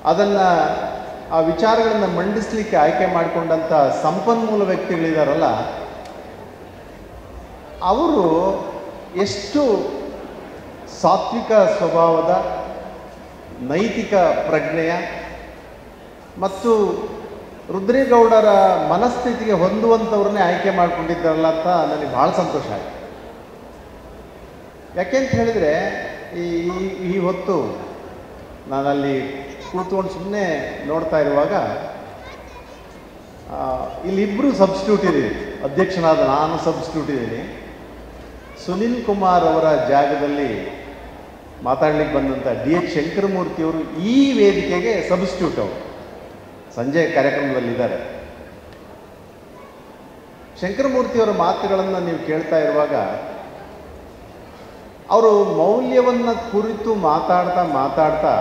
ಅದನ್ನು ಆ ವಿಚಾರಗಳನ್ನು ಮಂಡಿಸಲಿಕ್ಕೆ ಆಯ್ಕೆ ಮಾಡಿಕೊಂಡಂಥ ಸಂಪನ್ಮೂಲ ವ್ಯಕ್ತಿಗಳಿದಾರಲ್ಲ, ಅವರು ಎಷ್ಟು ಸಾತ್ವಿಕ ಸ್ವಭಾವದ, ನೈತಿಕ ಪ್ರಜ್ಞೆಯ ಮತ್ತು ರುದ್ರೇಗೌಡರ ಮನಸ್ಥಿತಿಗೆ ಹೊಂದುವಂಥವ್ರನ್ನೇ ಆಯ್ಕೆ ಮಾಡಿಕೊಂಡಿದ್ದಾರಲ್ಲ ಅಂತ ನನಗೆ ಭಾಳ ಸಂತೋಷ ಆಯಿತು. ಯಾಕೆಂತ ಹೇಳಿದರೆ ಈ ಹೊತ್ತು ನಾನಲ್ಲಿ ಕೂತ್ಕೊಂಡು ಸುಮ್ಮನೆ ನೋಡ್ತಾ ಇರುವಾಗ ಇಲ್ಲಿಬ್ಬರು ಸಬ್ಸ್ಟಿಟ್ಯೂಟ್ ಇದ್ದೀವಿ. ಅಧ್ಯಕ್ಷನಾದ ನಾನು ಸಬ್ಸ್ಟಿಟ್ಯೂಟ್ ಇದ್ದೀನಿ. ಸುನಿಲ್ ಕುಮಾರ್ ಅವರ ಜಾಗದಲ್ಲಿ ಮಾತಾಡ್ಲಿಕ್ಕೆ ಬಂದಂಥ DH ಶಂಕರಮೂರ್ತಿಯವರು ಈ ವೇದಿಕೆಗೆ ಸಬ್ಸ್ಟಿಟ್ಯೂಟ್ ಅವರು ಸಂಜೆ ಕಾರ್ಯಕ್ರಮದಲ್ಲಿದ್ದಾರೆ. ಶಂಕರಮೂರ್ತಿಯವರ ಮಾತುಗಳನ್ನು ನೀವು ಕೇಳ್ತಾ ಇರುವಾಗ ಅವರು ಮೌಲ್ಯವನ್ನು ಕುರಿತು ಮಾತಾಡ್ತಾ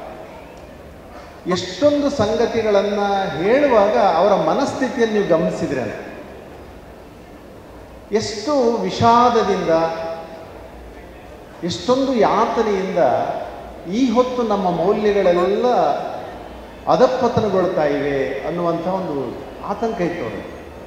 ಎಷ್ಟೊಂದು ಸಂಗತಿಗಳನ್ನು ಹೇಳುವಾಗ ಅವರ ಮನಸ್ಥಿತಿಯನ್ನು ನೀವು ಗಮನಿಸಿದ್ರೆ ಎಷ್ಟು ವಿಷಾದದಿಂದ, ಎಷ್ಟೊಂದು ಯಾತನೆಯಿಂದ ಈ ಹೊತ್ತು ನಮ್ಮ ಮೌಲ್ಯಗಳೆಲ್ಲ ಅಧಪತನಗೊಳ್ತಾ ಇವೆ ಅನ್ನುವಂಥ ಒಂದು ಆತಂಕ ಇತ್ತು ಅವರು.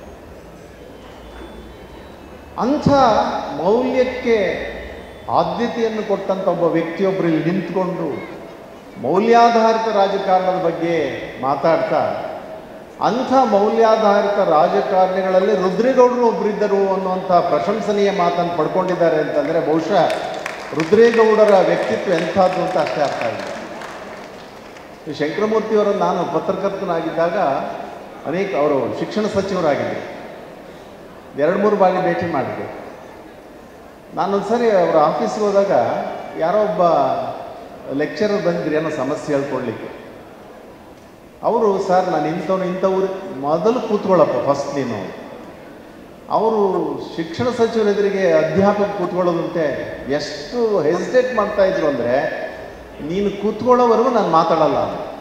ಅಂಥ ಮೌಲ್ಯಕ್ಕೆ ಆದ್ಯತೆಯನ್ನು ಕೊಟ್ಟಂಥ ಒಬ್ಬ ವ್ಯಕ್ತಿಯೊಬ್ಬರು ಇಲ್ಲಿ ನಿಂತ್ಕೊಂಡು ಮೌಲ್ಯಾಧಾರಿತ ರಾಜಕಾರಣದ ಬಗ್ಗೆ ಮಾತಾಡ್ತಾ, ಅಂಥ ಮೌಲ್ಯಾಧಾರಿತ ರಾಜಕಾರಣಿಗಳಲ್ಲಿ ರುದ್ರೇಗೌಡರು ಒಬ್ಬರಿದ್ದರು ಅನ್ನುವಂಥ ಪ್ರಶಂಸನೀಯ ಮಾತನ್ನು ಪಡ್ಕೊಂಡಿದ್ದಾರೆ ಅಂತಂದರೆ ಬಹುಶಃ ರುದ್ರೇಗೌಡರ ವ್ಯಕ್ತಿತ್ವ ಎಂಥದ್ದು ಅಂತ ಅಷ್ಟೇ ಅರ್ಥ ಆಗಿದೆ. ಈ ಶಂಕರಮೂರ್ತಿಯವರನ್ನು ನಾನು ಪತ್ರಕರ್ತನಾಗಿದ್ದಾಗ ಅವರು ಶಿಕ್ಷಣ ಸಚಿವರಾಗಿದ್ದರು. 2-3 ಬಾರಿ ಭೇಟಿ ಮಾಡಿದೆ. ನಾನೊಂದು ಸರಿ ಅವರ ಆಫೀಸ್ಗೆ ಹೋದಾಗ ಯಾರೋ ಒಬ್ಬ ಲೆಕ್ಚರರ್ ಬಂದಿದ್ರು ಏನೋ ಸಮಸ್ಯೆ ಹೇಳ್ಕೊಡ್ಲಿಕ್ಕೆ. ಅವರು, ಸರ್ ನಾನು ಇಂಥವ್ರು ಮೊದಲು ಕೂತ್ಕೊಳ್ಳಪ್ಪ ಫಸ್ಟ್ ನೀನು. ಅವರು ಶಿಕ್ಷಣ ಸಚಿವರ ಎದುರಿಗೆ ಅಧ್ಯಾಪಕ ಕೂತ್ಕೊಳ್ಳೋದಂತೆ ಎಷ್ಟು ಹೆಸಿಟೇಟ್ ಮಾಡ್ತಾಯಿದ್ರು ಅಂದರೆ, ನೀನು ಕೂತ್ಕೊಳ್ಳೋವರೆಗೂ ನಾನು ಮಾತಾಡಲ್ಲ.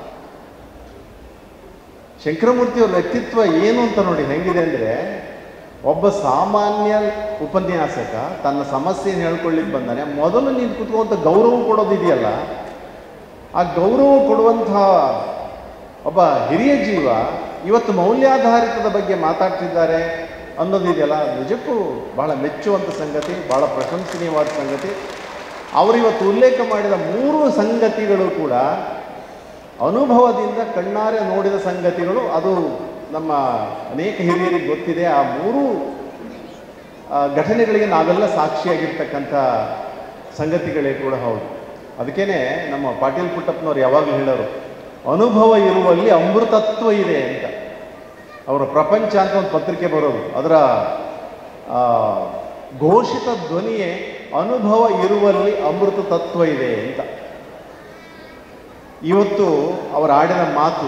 ಶಂಕರಮೂರ್ತಿಯವ್ರ ವ್ಯಕ್ತಿತ್ವ ಏನು ಅಂತ ನೋಡಿ ಹೆಂಗಿದೆ ಅಂದರೆ, ಒಬ್ಬ ಸಾಮಾನ್ಯ ಉಪನ್ಯಾಸಕ ತನ್ನ ಸಮಸ್ಯೆಯನ್ನು ಹೇಳ್ಕೊಳ್ಳಿಕ್ಕೆ ಬಂದಾನೆ, ಮೊದಲು ನೀನು ಕೂತ್ಕೊಳ್ಳುವಂಥ ಗೌರವ ಕೊಡೋದಿದೆಯಲ್ಲ, ಆ ಗೌರವ ಕೊಡುವಂಥ ಒಬ್ಬ ಹಿರಿಯ ಜೀವ ಇವತ್ತು ಮೌಲ್ಯಾಧಾರಿತದ ಬಗ್ಗೆ ಮಾತಾಡ್ತಿದ್ದಾರೆ ಅನ್ನೋದಿದೆಯಲ್ಲ, ನಿಜಕ್ಕೂ ಭಾಳ ಮೆಚ್ಚುವಂಥ ಸಂಗತಿ, ಭಾಳ ಪ್ರಶಂಸನೀಯವಾದ ಸಂಗತಿ. ಅವರಿವತ್ತು ಉಲ್ಲೇಖ ಮಾಡಿದ 3 ಸಂಗತಿಗಳು ಕೂಡ ಅನುಭವದಿಂದ ಕಣ್ಣಾರೆ ನೋಡಿದ ಸಂಗತಿಗಳು. ಅದು ನಮ್ಮ ಅನೇಕ ಹಿರಿಯರಿಗೆ ಗೊತ್ತಿದೆ. ಆ 3 ಘಟನೆಗಳಿಗೆ ನಾವೆಲ್ಲ ಸಾಕ್ಷಿಯಾಗಿರ್ತಕ್ಕಂಥ ಸಂಗತಿಗಳೇ ಕೂಡ ಹೌದು. ಅದಕ್ಕೇ ನಮ್ಮ ಪಾಟೀಲ್ ಪುಟ್ಟಪ್ಪನವ್ರು ಯಾವಾಗಲೂ ಹೇಳೋರು, ಅನುಭವ ಇರುವಲ್ಲಿ ಅಮೃತತ್ವ ಇದೆ ಅಂತ. ಅವರ ಪ್ರಪಂಚ ಅಂತ ಒಂದು ಪತ್ರಿಕೆ ಬರೋದು, ಅದರ ಘೋಷಿತ ಧ್ವನಿಯೇ ಅನುಭವ ಇರುವಲ್ಲಿ ಅಮೃತ ತತ್ವ ಇದೆ ಅಂತ. ಇವತ್ತು ಅವರು ಆಡಿದ ಮಾತು,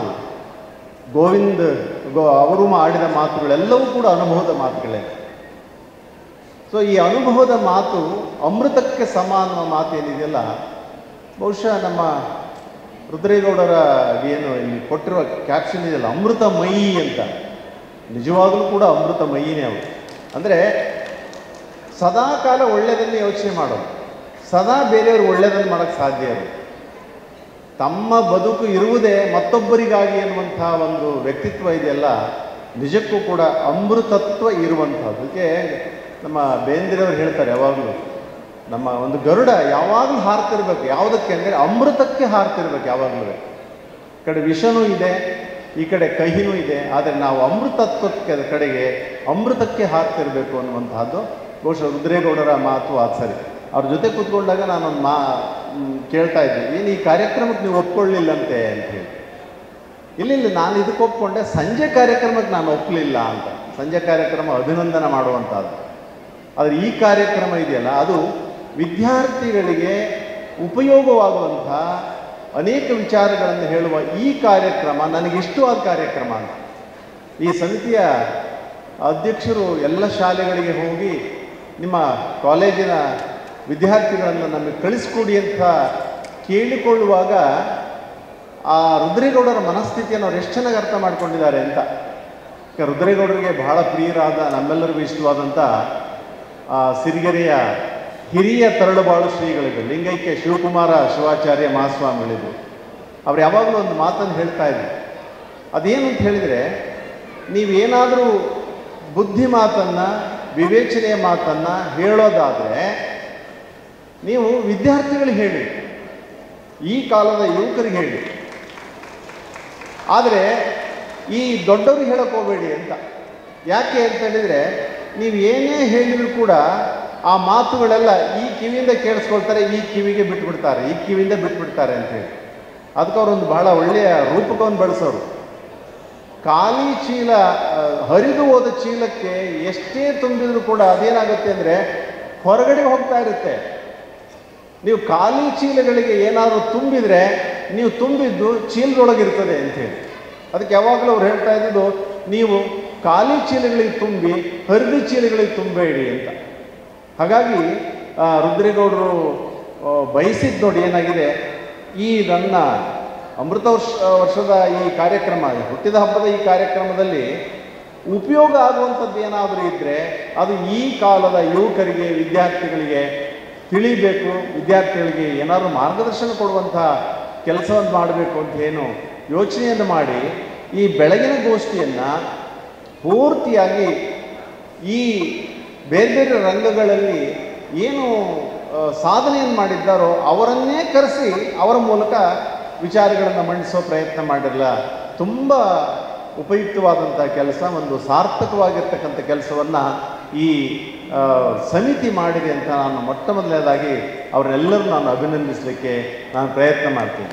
ಅವರು ಆಡಿದ ಮಾತುಗಳೆಲ್ಲವೂ ಕೂಡ ಅನುಭವದ ಮಾತುಗಳೇ. ಸೊ ಈ ಅನುಭವದ ಮಾತು ಅಮೃತಕ್ಕೆ ಸಮ ಅನ್ನುವ ಮಾತು ಏನಿದೆಯಲ್ಲ, ಬಹುಶಃ ನಮ್ಮ ರುದ್ರೇಗೌಡರ ಏನು ಇಲ್ಲಿ ಕೊಟ್ಟಿರುವ ಕ್ಯಾಪ್ಷನ್ ಇದೆಯಲ್ಲ, ಅಮೃತಮಯಿ ಅಂತ, ನಿಜವಾಗಲೂ ಕೂಡ ಅಮೃತಮಯಿನೇ ಅವರು. ಅಂದರೆ ಸದಾ ಕಾಲ ಒಳ್ಳೆಯದನ್ನೇ ಯೋಚನೆ ಮಾಡೋದು, ಸದಾ ಬೇರೆಯವರು ಒಳ್ಳೆಯದನ್ನು ಮಾಡೋಕ್ಕೆ ಸಾಧ್ಯ ಇರೋದು. ತಮ್ಮ ಬದುಕು ಇರುವುದೇ ಮತ್ತೊಬ್ಬರಿಗಾಗಿ ಎನ್ನುವಂಥ ಒಂದು ವ್ಯಕ್ತಿತ್ವ ಇದೆಯಲ್ಲ, ನಿಜಕ್ಕೂ ಕೂಡ ಅಮೃತತ್ವ ಇರುವಂಥದ್ದು. ಅದಕ್ಕೆ ನಮ್ಮ ಬೇಂದ್ರೆಯವರು ಹೇಳ್ತಾರೆ ಯಾವಾಗಲೂ, ನಮ್ಮ ಒಂದು ಗರುಡ ಯಾವಾಗಲೂ ಹಾರ್ತಿರ್ಬೇಕು. ಯಾವುದಕ್ಕೆ ಅಂದರೆ ಅಮೃತಕ್ಕೆ ಹಾರ್ತಿರ್ಬೇಕು ಯಾವಾಗಲೂ. ಈ ಕಡೆ ವಿಷನೂ ಇದೆ, ಈ ಕಡೆ ಕಹಿನೂ ಇದೆ, ಆದರೆ ನಾವು ಅಮೃತತ್ವಕ್ಕೆ ಕಡೆಗೆ ಅಮೃತಕ್ಕೆ ಹಾರ್ತಿರ್ಬೇಕು ಅನ್ನುವಂಥದ್ದು ಬಹುಶಃ ರುದ್ರೇಗೌಡರ ಮಾತು. ಅದು ಸರಿ. ಅವ್ರ ಜೊತೆ ಕೂತ್ಕೊಂಡಾಗ ನಾನೊಂದು ಕೇಳ್ತಾ ಇದ್ದೆ, ಏನು ಈ ಕಾರ್ಯಕ್ರಮಕ್ಕೆ ನೀವು ಒಪ್ಕೊಳ್ಳಿಲ್ಲಂತೆ ಅಂತ ಹೇಳಿ. ಇಲ್ಲ, ನಾನು ಇದಕ್ಕೆ ಒಪ್ಕೊಂಡೆ, ಸಂಜೆ ಕಾರ್ಯಕ್ರಮಕ್ಕೆ ನಾನು ಒಪ್ಪಲಿಲ್ಲ ಅಂತ. ಸಂಜೆ ಕಾರ್ಯಕ್ರಮ ಅಭಿನಂದನೆ ಮಾಡುವಂಥದ್ದು. ಆದರೆ ಈ ಕಾರ್ಯಕ್ರಮ ಇದೆಯಲ್ಲ, ಅದು ವಿದ್ಯಾರ್ಥಿಗಳಿಗೆ ಉಪಯೋಗವಾಗುವಂಥ ಅನೇಕ ವಿಚಾರಗಳನ್ನು ಹೇಳುವ ಈ ಕಾರ್ಯಕ್ರಮ ನನಗಿಷ್ಟವಾದ ಕಾರ್ಯಕ್ರಮ ಅಂತ. ಈ ಸಮಿತಿಯ ಅಧ್ಯಕ್ಷರು ಎಲ್ಲ ಶಾಲೆಗಳಿಗೆ ಹೋಗಿ ನಿಮ್ಮ ಕಾಲೇಜಿನ ವಿದ್ಯಾರ್ಥಿಗಳನ್ನು ನಮಗೆ ಕಳಿಸ್ಕೊಡಿ ಅಂತ ಕೇಳಿಕೊಳ್ಳುವಾಗ ಆ ರುದ್ರೇಗೌಡರ ಮನಸ್ಥಿತಿಯನ್ನು ಅವ್ರು ಎಷ್ಟು ಚೆನ್ನಾಗಿ ಅರ್ಥ ಮಾಡ್ಕೊಂಡಿದ್ದಾರೆ ಅಂತ. ರುದ್ರೇಗೌಡರಿಗೆ ಬಹಳ ಪ್ರಿಯರಾದ, ನಮ್ಮೆಲ್ಲರಿಗೂ ಇಷ್ಟವಾದಂಥ ಸಿರಿಗೆರೆಯ ಹಿರಿಯ ತರಳುಬಾಳು ಶ್ರೀಗಳಿದ್ರು, ಲಿಂಗೈಕ್ಯ ಶಿವಕುಮಾರ ಶಿವಾಚಾರ್ಯ ಮಹಾಸ್ವಾಮಿಗಳಿದ್ರು. ಅವ್ರು ಯಾವಾಗಲೂ ಒಂದು ಮಾತನ್ನು ಹೇಳ್ತಾ ಇದ್ರು. ಅದೇನು ಅಂತ ಹೇಳಿದರೆ, ನೀವೇನಾದರೂ ಬುದ್ಧಿ ಮಾತನ್ನು, ವಿವೇಚನೆಯ ಮಾತನ್ನು ಹೇಳೋದಾದರೆ ನೀವು ವಿದ್ಯಾರ್ಥಿಗಳಿಗೆ ಹೇಳಿ, ಈ ಕಾಲದ ಯುವಕರಿಗೆ ಹೇಳಿ, ಆದರೆ ಈ ದೊಡ್ಡವ್ರಿಗೆ ಹೇಳಕ್ಕೆ ಹೋಗಬೇಡಿ ಅಂತ. ಯಾಕೆ ಅಂತ ಹೇಳಿದರೆ, ನೀವು ಏನೇ ಹೇಳಿದರೂ ಕೂಡ ಆ ಮಾತುಗಳೆಲ್ಲ ಈ ಕಿವಿಯಿಂದ ಕೇಳಿಸ್ಕೊಳ್ತಾರೆ, ಈ ಕಿವಿಗೆ ಬಿಟ್ಬಿಡ್ತಾರೆ, ಈ ಕಿವಿಯಿಂದ ಬಿಟ್ಬಿಡ್ತಾರೆ ಅಂತೇಳಿ. ಅದಕ್ಕೆ ಅವರೊಂದು ಬಹಳ ಒಳ್ಳೆಯ ರೂಪಕವನ್ನು ಬಳಸೋರು. ಖಾಲಿ ಚೀಲ, ಹರಿದು ಹೋದ ಚೀಲಕ್ಕೆ ಎಷ್ಟೇ ತುಂಬಿದರೂ ಕೂಡ ಅದೇನಾಗುತ್ತೆ ಅಂದರೆ ಹೊರಗಡೆ ಹೋಗ್ತಾ ಇರುತ್ತೆ. ನೀವು ಖಾಲಿ ಚೀಲಗಳಿಗೆ ಏನಾದರೂ ತುಂಬಿದರೆ ನೀವು ತುಂಬಿದ್ದು ಚೀಲದೊಳಗಿರ್ತದೆ ಅಂಥೇಳಿ. ಅದಕ್ಕೆ ಯಾವಾಗಲೂ ಅವ್ರು ಹೇಳ್ತಾ ಇದ್ದಿದ್ದು, ನೀವು ಖಾಲಿ ಚೀಲಗಳಿಗೆ ತುಂಬಿ ಹರಿದ ಚೀಲಗಳಿಗೆ ತುಂಬಬೇಡಿ ಅಂತ. ಹಾಗಾಗಿ ರುದ್ರೇಗೌಡರು ಬಯಸಿದ್ದು ನೋಡಿ ಏನಾಗಿದೆ, ಈ ನನ್ನ ಅಮೃತ ವರ್ಷದ ಈ ಕಾರ್ಯಕ್ರಮ, ಹುಟ್ಟಿದ ಹಬ್ಬದ ಈ ಕಾರ್ಯಕ್ರಮದಲ್ಲಿ ಉಪಯೋಗ ಆಗುವಂಥದ್ದು ಏನಾದರೂ ಇದ್ದರೆ ಅದು ಈ ಕಾಲದ ಯುವಕರಿಗೆ, ವಿದ್ಯಾರ್ಥಿಗಳಿಗೆ ತಿಳಿಬೇಕು, ವಿದ್ಯಾರ್ಥಿಗಳಿಗೆ ಏನಾದರೂ ಮಾರ್ಗದರ್ಶನ ಕೊಡುವಂಥ ಕೆಲಸವನ್ನು ಮಾಡಬೇಕು ಅಂತ ಏನು ಯೋಚನೆಯನ್ನು ಮಾಡಿ ಈ ಬೆಳಗಿನ ಗೋಷ್ಠಿಯನ್ನು ಪೂರ್ತಿಯಾಗಿ ಈ ಬೇರೆ ಬೇರೆ ರಂಗಗಳಲ್ಲಿ ಏನು ಸಾಧನೆಯನ್ನು ಮಾಡಿದ್ದಾರೋ ಅವರನ್ನೇ ಕರೆಸಿ ಅವರ ಮೂಲಕ ವಿಚಾರಗಳನ್ನು ಮಂಡಿಸೋ ಪ್ರಯತ್ನ ಮಾಡಿರಲ್ಲ. ತುಂಬ ಉಪಯುಕ್ತವಾದಂಥ ಕೆಲಸ, ಒಂದು ಸಾರ್ಥಕವಾಗಿರ್ತಕ್ಕಂಥ ಕೆಲಸವನ್ನು ಈ ಸಮಿತಿ ಮಾಡಿದೆ ಅಂತ ನಾನು ಮೊಟ್ಟ ಮೊದಲನೇದಾಗಿ ಅವರೆಲ್ಲರೂ ನಾನು ಅಭಿನಂದಿಸಲಿಕ್ಕೆ ನಾನು ಪ್ರಯತ್ನ ಮಾಡ್ತೀನಿ.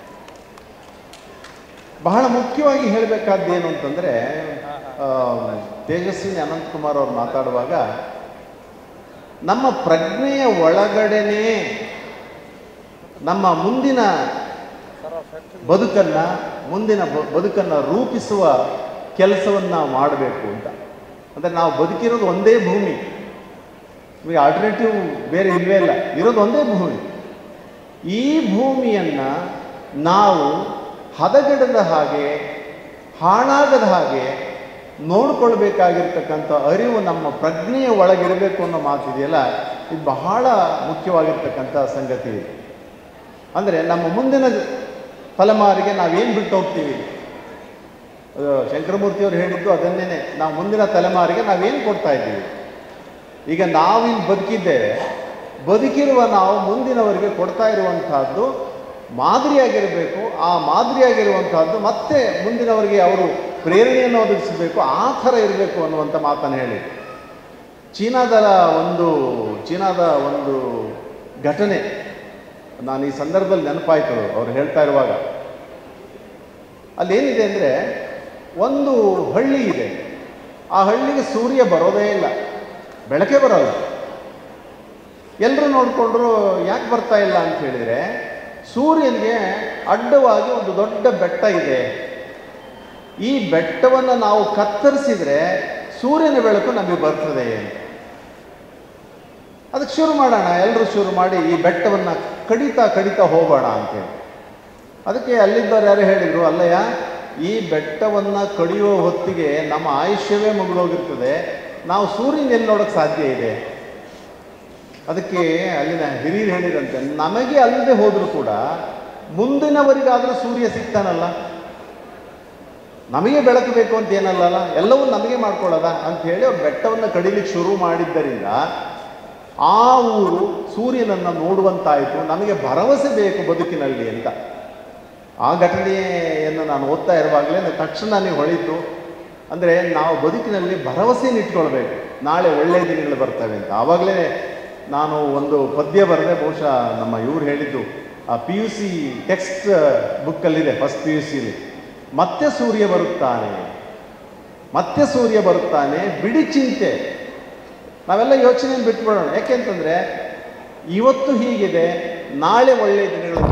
ಬಹಳ ಮುಖ್ಯವಾಗಿ ಹೇಳಬೇಕಾದ್ದೇನು ಅಂತಂದರೆ, ತೇಜಸ್ವಿನಿ ಅನಂತಕುಮಾರ್ ಅವರು ಮಾತಾಡುವಾಗ ನಮ್ಮ ಪ್ರಜ್ಞೆಯ ಒಳಗಡೆನೇ ನಮ್ಮ ಮುಂದಿನ ಬದುಕನ್ನು ರೂಪಿಸುವ ಕೆಲಸವನ್ನು ನಾವು ಮಾಡಬೇಕು ಅಂತ. ಅಂದರೆ ನಾವು ಬದುಕಿರೋದು ಒಂದೇ ಭೂಮಿ, ನಿಮಗೆ ಆಲ್ಟರ್ನೇಟಿವ್ ಬೇರೆ ಇಲ್ಲವೇ ಇಲ್ಲ, ಇರೋದು ಒಂದೇ ಭೂಮಿ. ಈ ಭೂಮಿಯನ್ನು ನಾವು ಹದಗೆಡದ ಹಾಗೆ, ಹಾಳಾಗದ ಹಾಗೆ ನೋಡಿಕೊಳ್ಬೇಕಾಗಿರ್ತಕ್ಕಂಥ ಅರಿವು ನಮ್ಮ ಪ್ರಜ್ಞೆಯ ಒಳಗಿರಬೇಕು ಅನ್ನೋ ಮಾತಿದೆಯಲ್ಲ, ಇದು ಬಹಳ ಮುಖ್ಯವಾಗಿರ್ತಕ್ಕಂಥ ಸಂಗತಿ ಇದೆ. ಅಂದರೆ ನಮ್ಮ ಮುಂದಿನ ತಲೆಮಾರಿಗೆ ನಾವೇನು ಬಿಟ್ಟು ಹೋಗ್ತೀವಿ, ಶಂಕರಮೂರ್ತಿಯವರು ಹೇಳಿದ್ದು ಅದನ್ನೇ, ನಾವು ಮುಂದಿನ ತಲೆಮಾರಿಗೆ ನಾವೇನು ಕೊಡ್ತಾ ಇದ್ದೀವಿ. ಈಗ ನಾವಿಲ್ಲಿ ಬದುಕಿದ್ದೇವೆ, ಬದುಕಿರುವ ನಾವು ಮುಂದಿನವರಿಗೆ ಕೊಡ್ತಾ ಇರುವಂತಹದ್ದು ಮಾದರಿಯಾಗಿರಬೇಕು. ಆ ಮಾದರಿಯಾಗಿರುವಂತಹದ್ದು ಮತ್ತೆ ಮುಂದಿನವರಿಗೆ ಅವರು ಪ್ರೇರಣೆಯನ್ನು ಒದಗಿಸಬೇಕು, ಆ ಥರ ಇರಬೇಕು ಅನ್ನುವಂಥ ಮಾತನ್ನು ಹೇಳಿ. ಚೀನಾದ ಒಂದು ಘಟನೆ ನಾನು ಈ ಸಂದರ್ಭದಲ್ಲಿ ನೆನಪಾಯಿತು ಅವರು ಹೇಳ್ತಾ ಇರುವಾಗ. ಅಲ್ಲೇನಿದೆ ಅಂದರೆ, ಒಂದು ಹಳ್ಳಿ ಇದೆ, ಆ ಹಳ್ಳಿಗೆ ಸೂರ್ಯ ಬರೋದೇ ಇಲ್ಲ, ಬೆಳಕೆ ಬರೋಲ್ಲ. ಎಲ್ಲರೂ ನೋಡಿಕೊಂಡ್ರು ಯಾಕೆ ಬರ್ತಾ ಇಲ್ಲ ಅಂತ ಹೇಳಿದರೆ, ಸೂರ್ಯನಿಗೆ ಅಡ್ಡವಾಗಿ ಒಂದು ದೊಡ್ಡ ಬೆಟ್ಟ ಇದೆ, ಈ ಬೆಟ್ಟವನ್ನು ನಾವು ಕತ್ತರಿಸಿದರೆ ಸೂರ್ಯನ ಬೆಳಕು ನಮಗೆ ಬರ್ತದೆ. ಅದಕ್ಕೆ ಶುರು ಮಾಡೋಣ, ಎಲ್ಲರೂ ಶುರು ಮಾಡಿ ಈ ಬೆಟ್ಟವನ್ನು ಕಡಿತಾ ಹೋಗೋಣ ಅಂತೇಳಿ. ಅದಕ್ಕೆ ಅಲ್ಲಿದ್ದವ್ರು ಯಾರು ಹೇಳಿದರು, ಅಲ್ಲಯ್ಯ, ಈ ಬೆಟ್ಟವನ್ನು ಕಡಿಯುವ ಹೊತ್ತಿಗೆ ನಮ್ಮ ಆಯುಷ್ಯವೇ ಮುಗಿದೋಗಿರ್ತದೆ, ನಾವು ಸೂರ್ಯನ ಎಲ್ಲಿ ನೋಡೋಕ್ಕೆ ಸಾಧ್ಯ ಇದೆ. ಅದಕ್ಕೆ ಅಲ್ಲಿನ ಹಿರಿಯರು ಹೇಳಿದಂತೆ, ನಮಗೆ ಅಲ್ಲದೆ ಹೋದರೂ ಕೂಡ ಮುಂದಿನವರಿಗಾದರೂ ಸೂರ್ಯ ಸಿಗ್ತಾನಲ್ಲ, ನಮಗೆ ಬೆಳಕು ಬೇಕು ಅಂತ ಏನಲ್ಲ, ಎಲ್ಲವೂ ನಮಗೆ ಮಾಡ್ಕೊಳ್ಳೋದ ಅಂಥೇಳಿ ಅವ್ರು ಬೆಟ್ಟವನ್ನು ಕಡಿಲಿಕ್ಕೆ ಶುರು ಮಾಡಿದ್ದರಿಂದ ಆ ಊರು ಸೂರ್ಯನನ್ನು ನೋಡುವಂತಾಯಿತು. ನಮಗೆ ಭರವಸೆ ಬೇಕು ಬದುಕಿನಲ್ಲಿ ಅಂತ. ಆ ಘಟನೆಯನ್ನು ನಾನು ಓದ್ತಾ ಇರುವಾಗಲೇ ತಕ್ಷಣ ನನಗೆ ಹೊಳೀತು. ಅಂದರೆ ನಾವು ಬದುಕಿನಲ್ಲಿ ಭರವಸೆಯನ್ನು ಇಟ್ಕೊಳ್ಬೇಕು, ನಾಳೆ ಒಳ್ಳೆಯ ದಿನಗಳು ಬರ್ತವೆ ಅಂತ. ಆವಾಗಲೇ ನಾನು ಒಂದು ಪದ್ಯ ಬರೆದೆ, ಬಹುಶಃ ನಮ್ಮ ಇವ್ರು ಹೇಳಿದ್ದು ಆ PUC ಟೆಕ್ಸ್ಟ್ ಬುಕ್ಕಲ್ಲಿದೆ, ಫಸ್ಟ್ PUCಲಿ. ಮತ್ತೆ ಸೂರ್ಯ ಬರುತ್ತಾನೆ, ಬಿಡಿ ಚಿಂತೆ. ನಾವೆಲ್ಲ ಯೋಚನೆಯನ್ನು ಬಿಟ್ಬಿಡೋಣ. ಯಾಕೆಂತಂದರೆ ಇವತ್ತು ಹೀಗಿದೆ, ನಾಳೆ ಒಳ್ಳೆಯ ದಿನಗಳು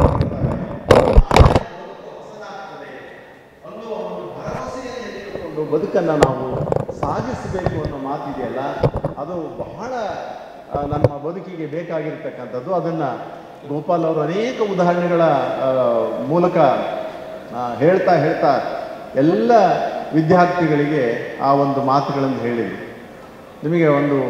ಅನ್ನುವ ಒಂದು ಭರವಸೆಯನ್ನು ಇಟ್ಟುಕೊಂಡು ಬದುಕನ್ನು ನಾವು ಸಾಗಿಸಬೇಕು ಅನ್ನೋ ಮಾತಿದೆಯಲ್ಲ, ಅದು ಬಹಳ ನಮ್ಮ ಬದುಕಿಗೆ ಬೇಕಾಗಿರ್ತಕ್ಕಂಥದ್ದು. ಅದನ್ನು ಗೋಪಾಲ್ ಅವರು ಅನೇಕ ಉದಾಹರಣೆಗಳ ಮೂಲಕ ಹೇಳ್ತಾ ಎಲ್ಲ ವಿದ್ಯಾರ್ಥಿಗಳಿಗೆ ಆ ಒಂದು ಮಾತುಗಳನ್ನು ಹೇಳಿದರು. ನಿಮಗೆ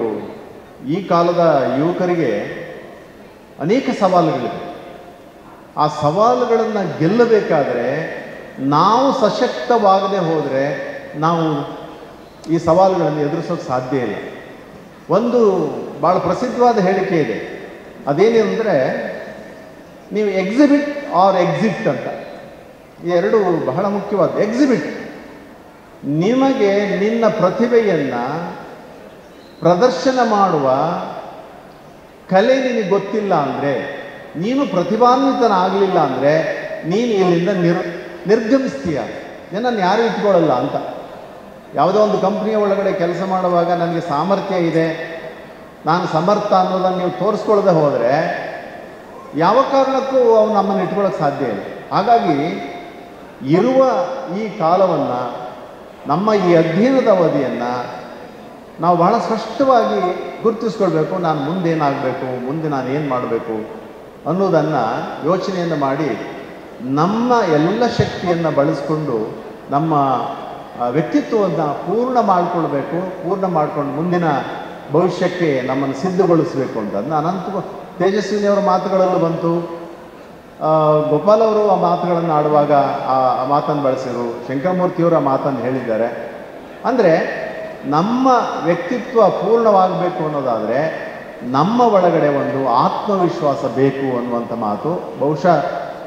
ಈ ಕಾಲದ ಯುವಕರಿಗೆ ಅನೇಕ ಸವಾಲುಗಳಿವೆ. ಆ ಆ ಸವಾಲುಗಳನ್ನು ಗೆಲ್ಲಬೇಕಾದ್ರೆ ನಾವು ಸಶಕ್ತವಾಗದೆ ಹೋದರೆ ನಾವು ಈ ಸವಾಲುಗಳನ್ನು ಎದುರಿಸೋಕ್ಕೆ ಸಾಧ್ಯ ಇಲ್ಲ. ಒಂದು ಭಾಳ ಪ್ರಸಿದ್ಧವಾದ ಹೇಳಿಕೆ ಇದೆ, ಅದೇನೆಂದರೆ ನೀವು ಎಕ್ಸಿಬಿಟ್ ಆರ್ ಎಕ್ಸಿಟ್ ಅಂತ. ಈ ಎರಡು ಬಹಳ ಮುಖ್ಯವಾದ. ಎಕ್ಸಿಬಿಟ್, ನಿಮಗೆ ನಿನ್ನ ಪ್ರತಿಭೆಯನ್ನು ಪ್ರದರ್ಶನ ಮಾಡುವ ಕಲೆ ನಿನಗೆ ಗೊತ್ತಿಲ್ಲ ಅಂದರೆ, ನೀನು ಪ್ರತಿಭಾನ್ವಿತನಾಗಲಿಲ್ಲ ಅಂದರೆ ನೀನು ಇಲ್ಲಿಂದ ನಿರ್ಗಮಿಸ್ತೀಯ. ನಿನ್ನನ್ನು ಯಾರು ಇಟ್ಕೊಳ್ಳಲ್ಲ ಅಂತ. ಯಾವುದೋ ಒಂದು ಕಂಪ್ನಿಯ ಒಳಗಡೆ ಕೆಲಸ ಮಾಡುವಾಗ ನನಗೆ ಸಾಮರ್ಥ್ಯ ಇದೆ, ನಾನು ಸಮರ್ಥ ಅನ್ನೋದನ್ನು ನೀವು ತೋರಿಸ್ಕೊಳ್ಳದೆ ಹೋದರೆ ಯಾವ ಕಾರಣಕ್ಕೂ ಅವ್ನು ನಮ್ಮನ್ನು ಇಟ್ಕೊಳ್ಳೋಕ್ಕೆ ಸಾಧ್ಯ ಇಲ್ಲ. ಹಾಗಾಗಿ ಇರುವ ಈ ಕಾಲವನ್ನು, ನಮ್ಮ ಈ ಅಧ್ಯಯನದ ಅವಧಿಯನ್ನು ನಾವು ಬಹಳ ಸ್ಪಷ್ಟವಾಗಿ ಗುರುತಿಸ್ಕೊಳ್ಬೇಕು. ನಾನು ಮುಂದೇನಾಗಬೇಕು, ಮುಂದೆ ನಾನು ಏನು ಮಾಡಬೇಕು ಅನ್ನೋದನ್ನು ಯೋಚನೆಯನ್ನು ಮಾಡಿ ನಮ್ಮ ಎಲ್ಲ ಶಕ್ತಿಯನ್ನು ಬಳಸ್ಕೊಂಡು ನಮ್ಮ ವ್ಯಕ್ತಿತ್ವವನ್ನು ಪೂರ್ಣ ಮಾಡಿಕೊಂಡು ಮುಂದಿನ ಭವಿಷ್ಯಕ್ಕೆ ನಮ್ಮನ್ನು ಸಿದ್ಧಗೊಳಿಸಬೇಕು ಅಂತ ಅನಂತ ತೇಜಸ್ವಿನಿಯವರ ಮಾತುಗಳಲ್ಲೂ ಬಂತು. ಗೋಪಾಲ್ ಅವರು ಆ ಮಾತುಗಳನ್ನು ಆಡುವಾಗ ಆ ಮಾತನ್ನು ಬಳಸಿದರು. ಶಂಕರಮೂರ್ತಿಯವರು ಆ ಮಾತನ್ನು ಹೇಳಿದ್ದಾರೆ. ಅಂದರೆ ನಮ್ಮ ವ್ಯಕ್ತಿತ್ವ ಪೂರ್ಣವಾಗಬೇಕು ಅನ್ನೋದಾದರೆ ನಮ್ಮ ಒಳಗಡೆ ಒಂದು ಆತ್ಮವಿಶ್ವಾಸ ಬೇಕು ಅನ್ನುವಂಥ ಮಾತು ಬಹುಶಃ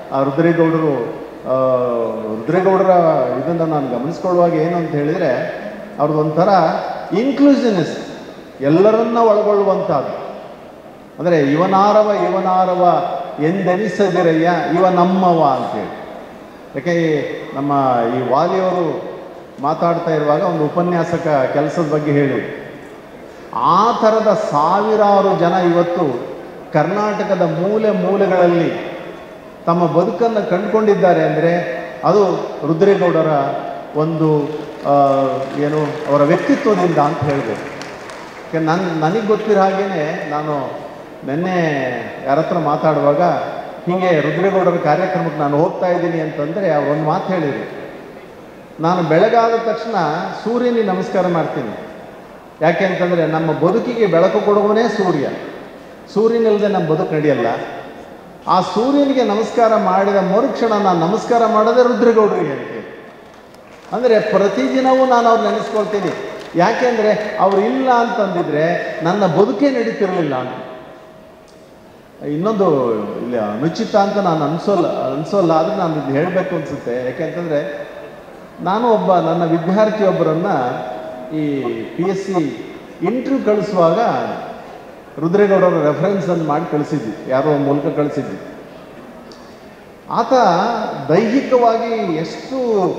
ರುದ್ರೇಗೌಡರ ಇದನ್ನು ನಾನು ಗಮನಿಸ್ಕೊಳ್ಳುವಾಗ ಏನು ಅಂತ ಹೇಳಿದರೆ, ಅವ್ರದ್ದೊಂಥರ ಇನ್ಕ್ಲೂಸಿವ್ನೆಸ್, ಎಲ್ಲರನ್ನ ಒಳಗೊಳ್ಳುವಂಥದ್ದು. ಅಂದರೆ ಇವನಾರವ ಎಂದೆನಿಸದಿರಯ್ಯ ಇವ ನಮ್ಮವ ಅಂತೇಳಿ. ಯಾಕೆ ನಮ್ಮ ಈ ವಾಲಿಯವರು ಮಾತಾಡ್ತಾ ಇರುವಾಗ ಒಂದು ಉಪನ್ಯಾಸಕ ಕೆಲಸದ ಬಗ್ಗೆ ಹೇಳಿ, ಆ ಥರದ ಸಾವಿರಾರು ಜನ ಇವತ್ತು ಕರ್ನಾಟಕದ ಮೂಲೆಗಳಲ್ಲಿ ತಮ್ಮ ಬದುಕನ್ನು ಕಂಡುಕೊಂಡಿದ್ದಾರೆ ಅಂದರೆ ಅದು ರುದ್ರೇಗೌಡರ ಒಂದು ಅವರ ವ್ಯಕ್ತಿತ್ವದಿಂದ ಅಂತ ಹೇಳ್ಬೋದು. ನನಗೆ ಗೊತ್ತಿರೋ ಹಾಗೇ ನಾನು ನಿನ್ನೆ ಯಾರ ಹತ್ರ ಮಾತಾಡುವಾಗ ಹೀಗೆ ರುದ್ರೇಗೌಡರ ಕಾರ್ಯಕ್ರಮಕ್ಕೆ ನಾನು ಹೋಗ್ತಾ ಇದ್ದೀನಿ ಅಂತಂದರೆ ಒಂದು ಮಾತು ಹೇಳಿದರು, ನಾನು ಬೆಳಗಾದ ತಕ್ಷಣ ಸೂರ್ಯನಿಗೆ ನಮಸ್ಕಾರ ಮಾಡ್ತೀನಿ. ಯಾಕೆ ಅಂತಂದರೆ ನಮ್ಮ ಬದುಕಿಗೆ ಬೆಳಕು ಕೊಡುವನೇ ಸೂರ್ಯನಿಲ್ಲದೆ ನಮ್ಮ ಬದುಕು ನಡೆಯಲ್ಲ. ಆ ಸೂರ್ಯನಿಗೆ ನಮಸ್ಕಾರ ಮಾಡಿದ ಮರುಕ್ಷಣ ನಾನು ನಮಸ್ಕಾರ ಮಾಡೋದೇ ರುದ್ರೇಗೌಡರಿಗೆ ಅಂತ. ಅಂದರೆ ಪ್ರತಿದಿನವೂ ನಾನು ಅವ್ರು ನೆನೆಸ್ಕೊಳ್ತೀನಿ. ಯಾಕೆಂದರೆ ಅವರು ಇಲ್ಲ ಅಂತಂದಿದ್ರೆ ನನ್ನ ಬದುಕೇ ನಡೀತಿರಲಿಲ್ಲ ಅಂತ. ಇನ್ನೊಂದು ಇಲ್ಲಿ ಅನುಚಿತ ಅಂತ ನಾನು ಅನಿಸೋಲ್ಲ, ಆದರೆ ನಾನು ಇದು ಹೇಳಬೇಕು ಅನಿಸುತ್ತೆ. ಯಾಕೆಂತಂದರೆ ನಾನು ನನ್ನ ವಿದ್ಯಾರ್ಥಿಯೊಬ್ಬರನ್ನು ಈ PSC ಇಂಟರ್ವ್ಯೂ ಕಳಿಸುವಾಗ ರುದ್ರೇಗೌಡರ ರೆಫರೆನ್ಸನ್ನು ಮಾಡಿ ಕಳಿಸಿದ್ವಿ, ಯಾರೋ ಮೂಲಕ ಕಳಿಸಿದ್ವಿ. ಆತ ದೈಹಿಕವಾಗಿ ಎಷ್ಟು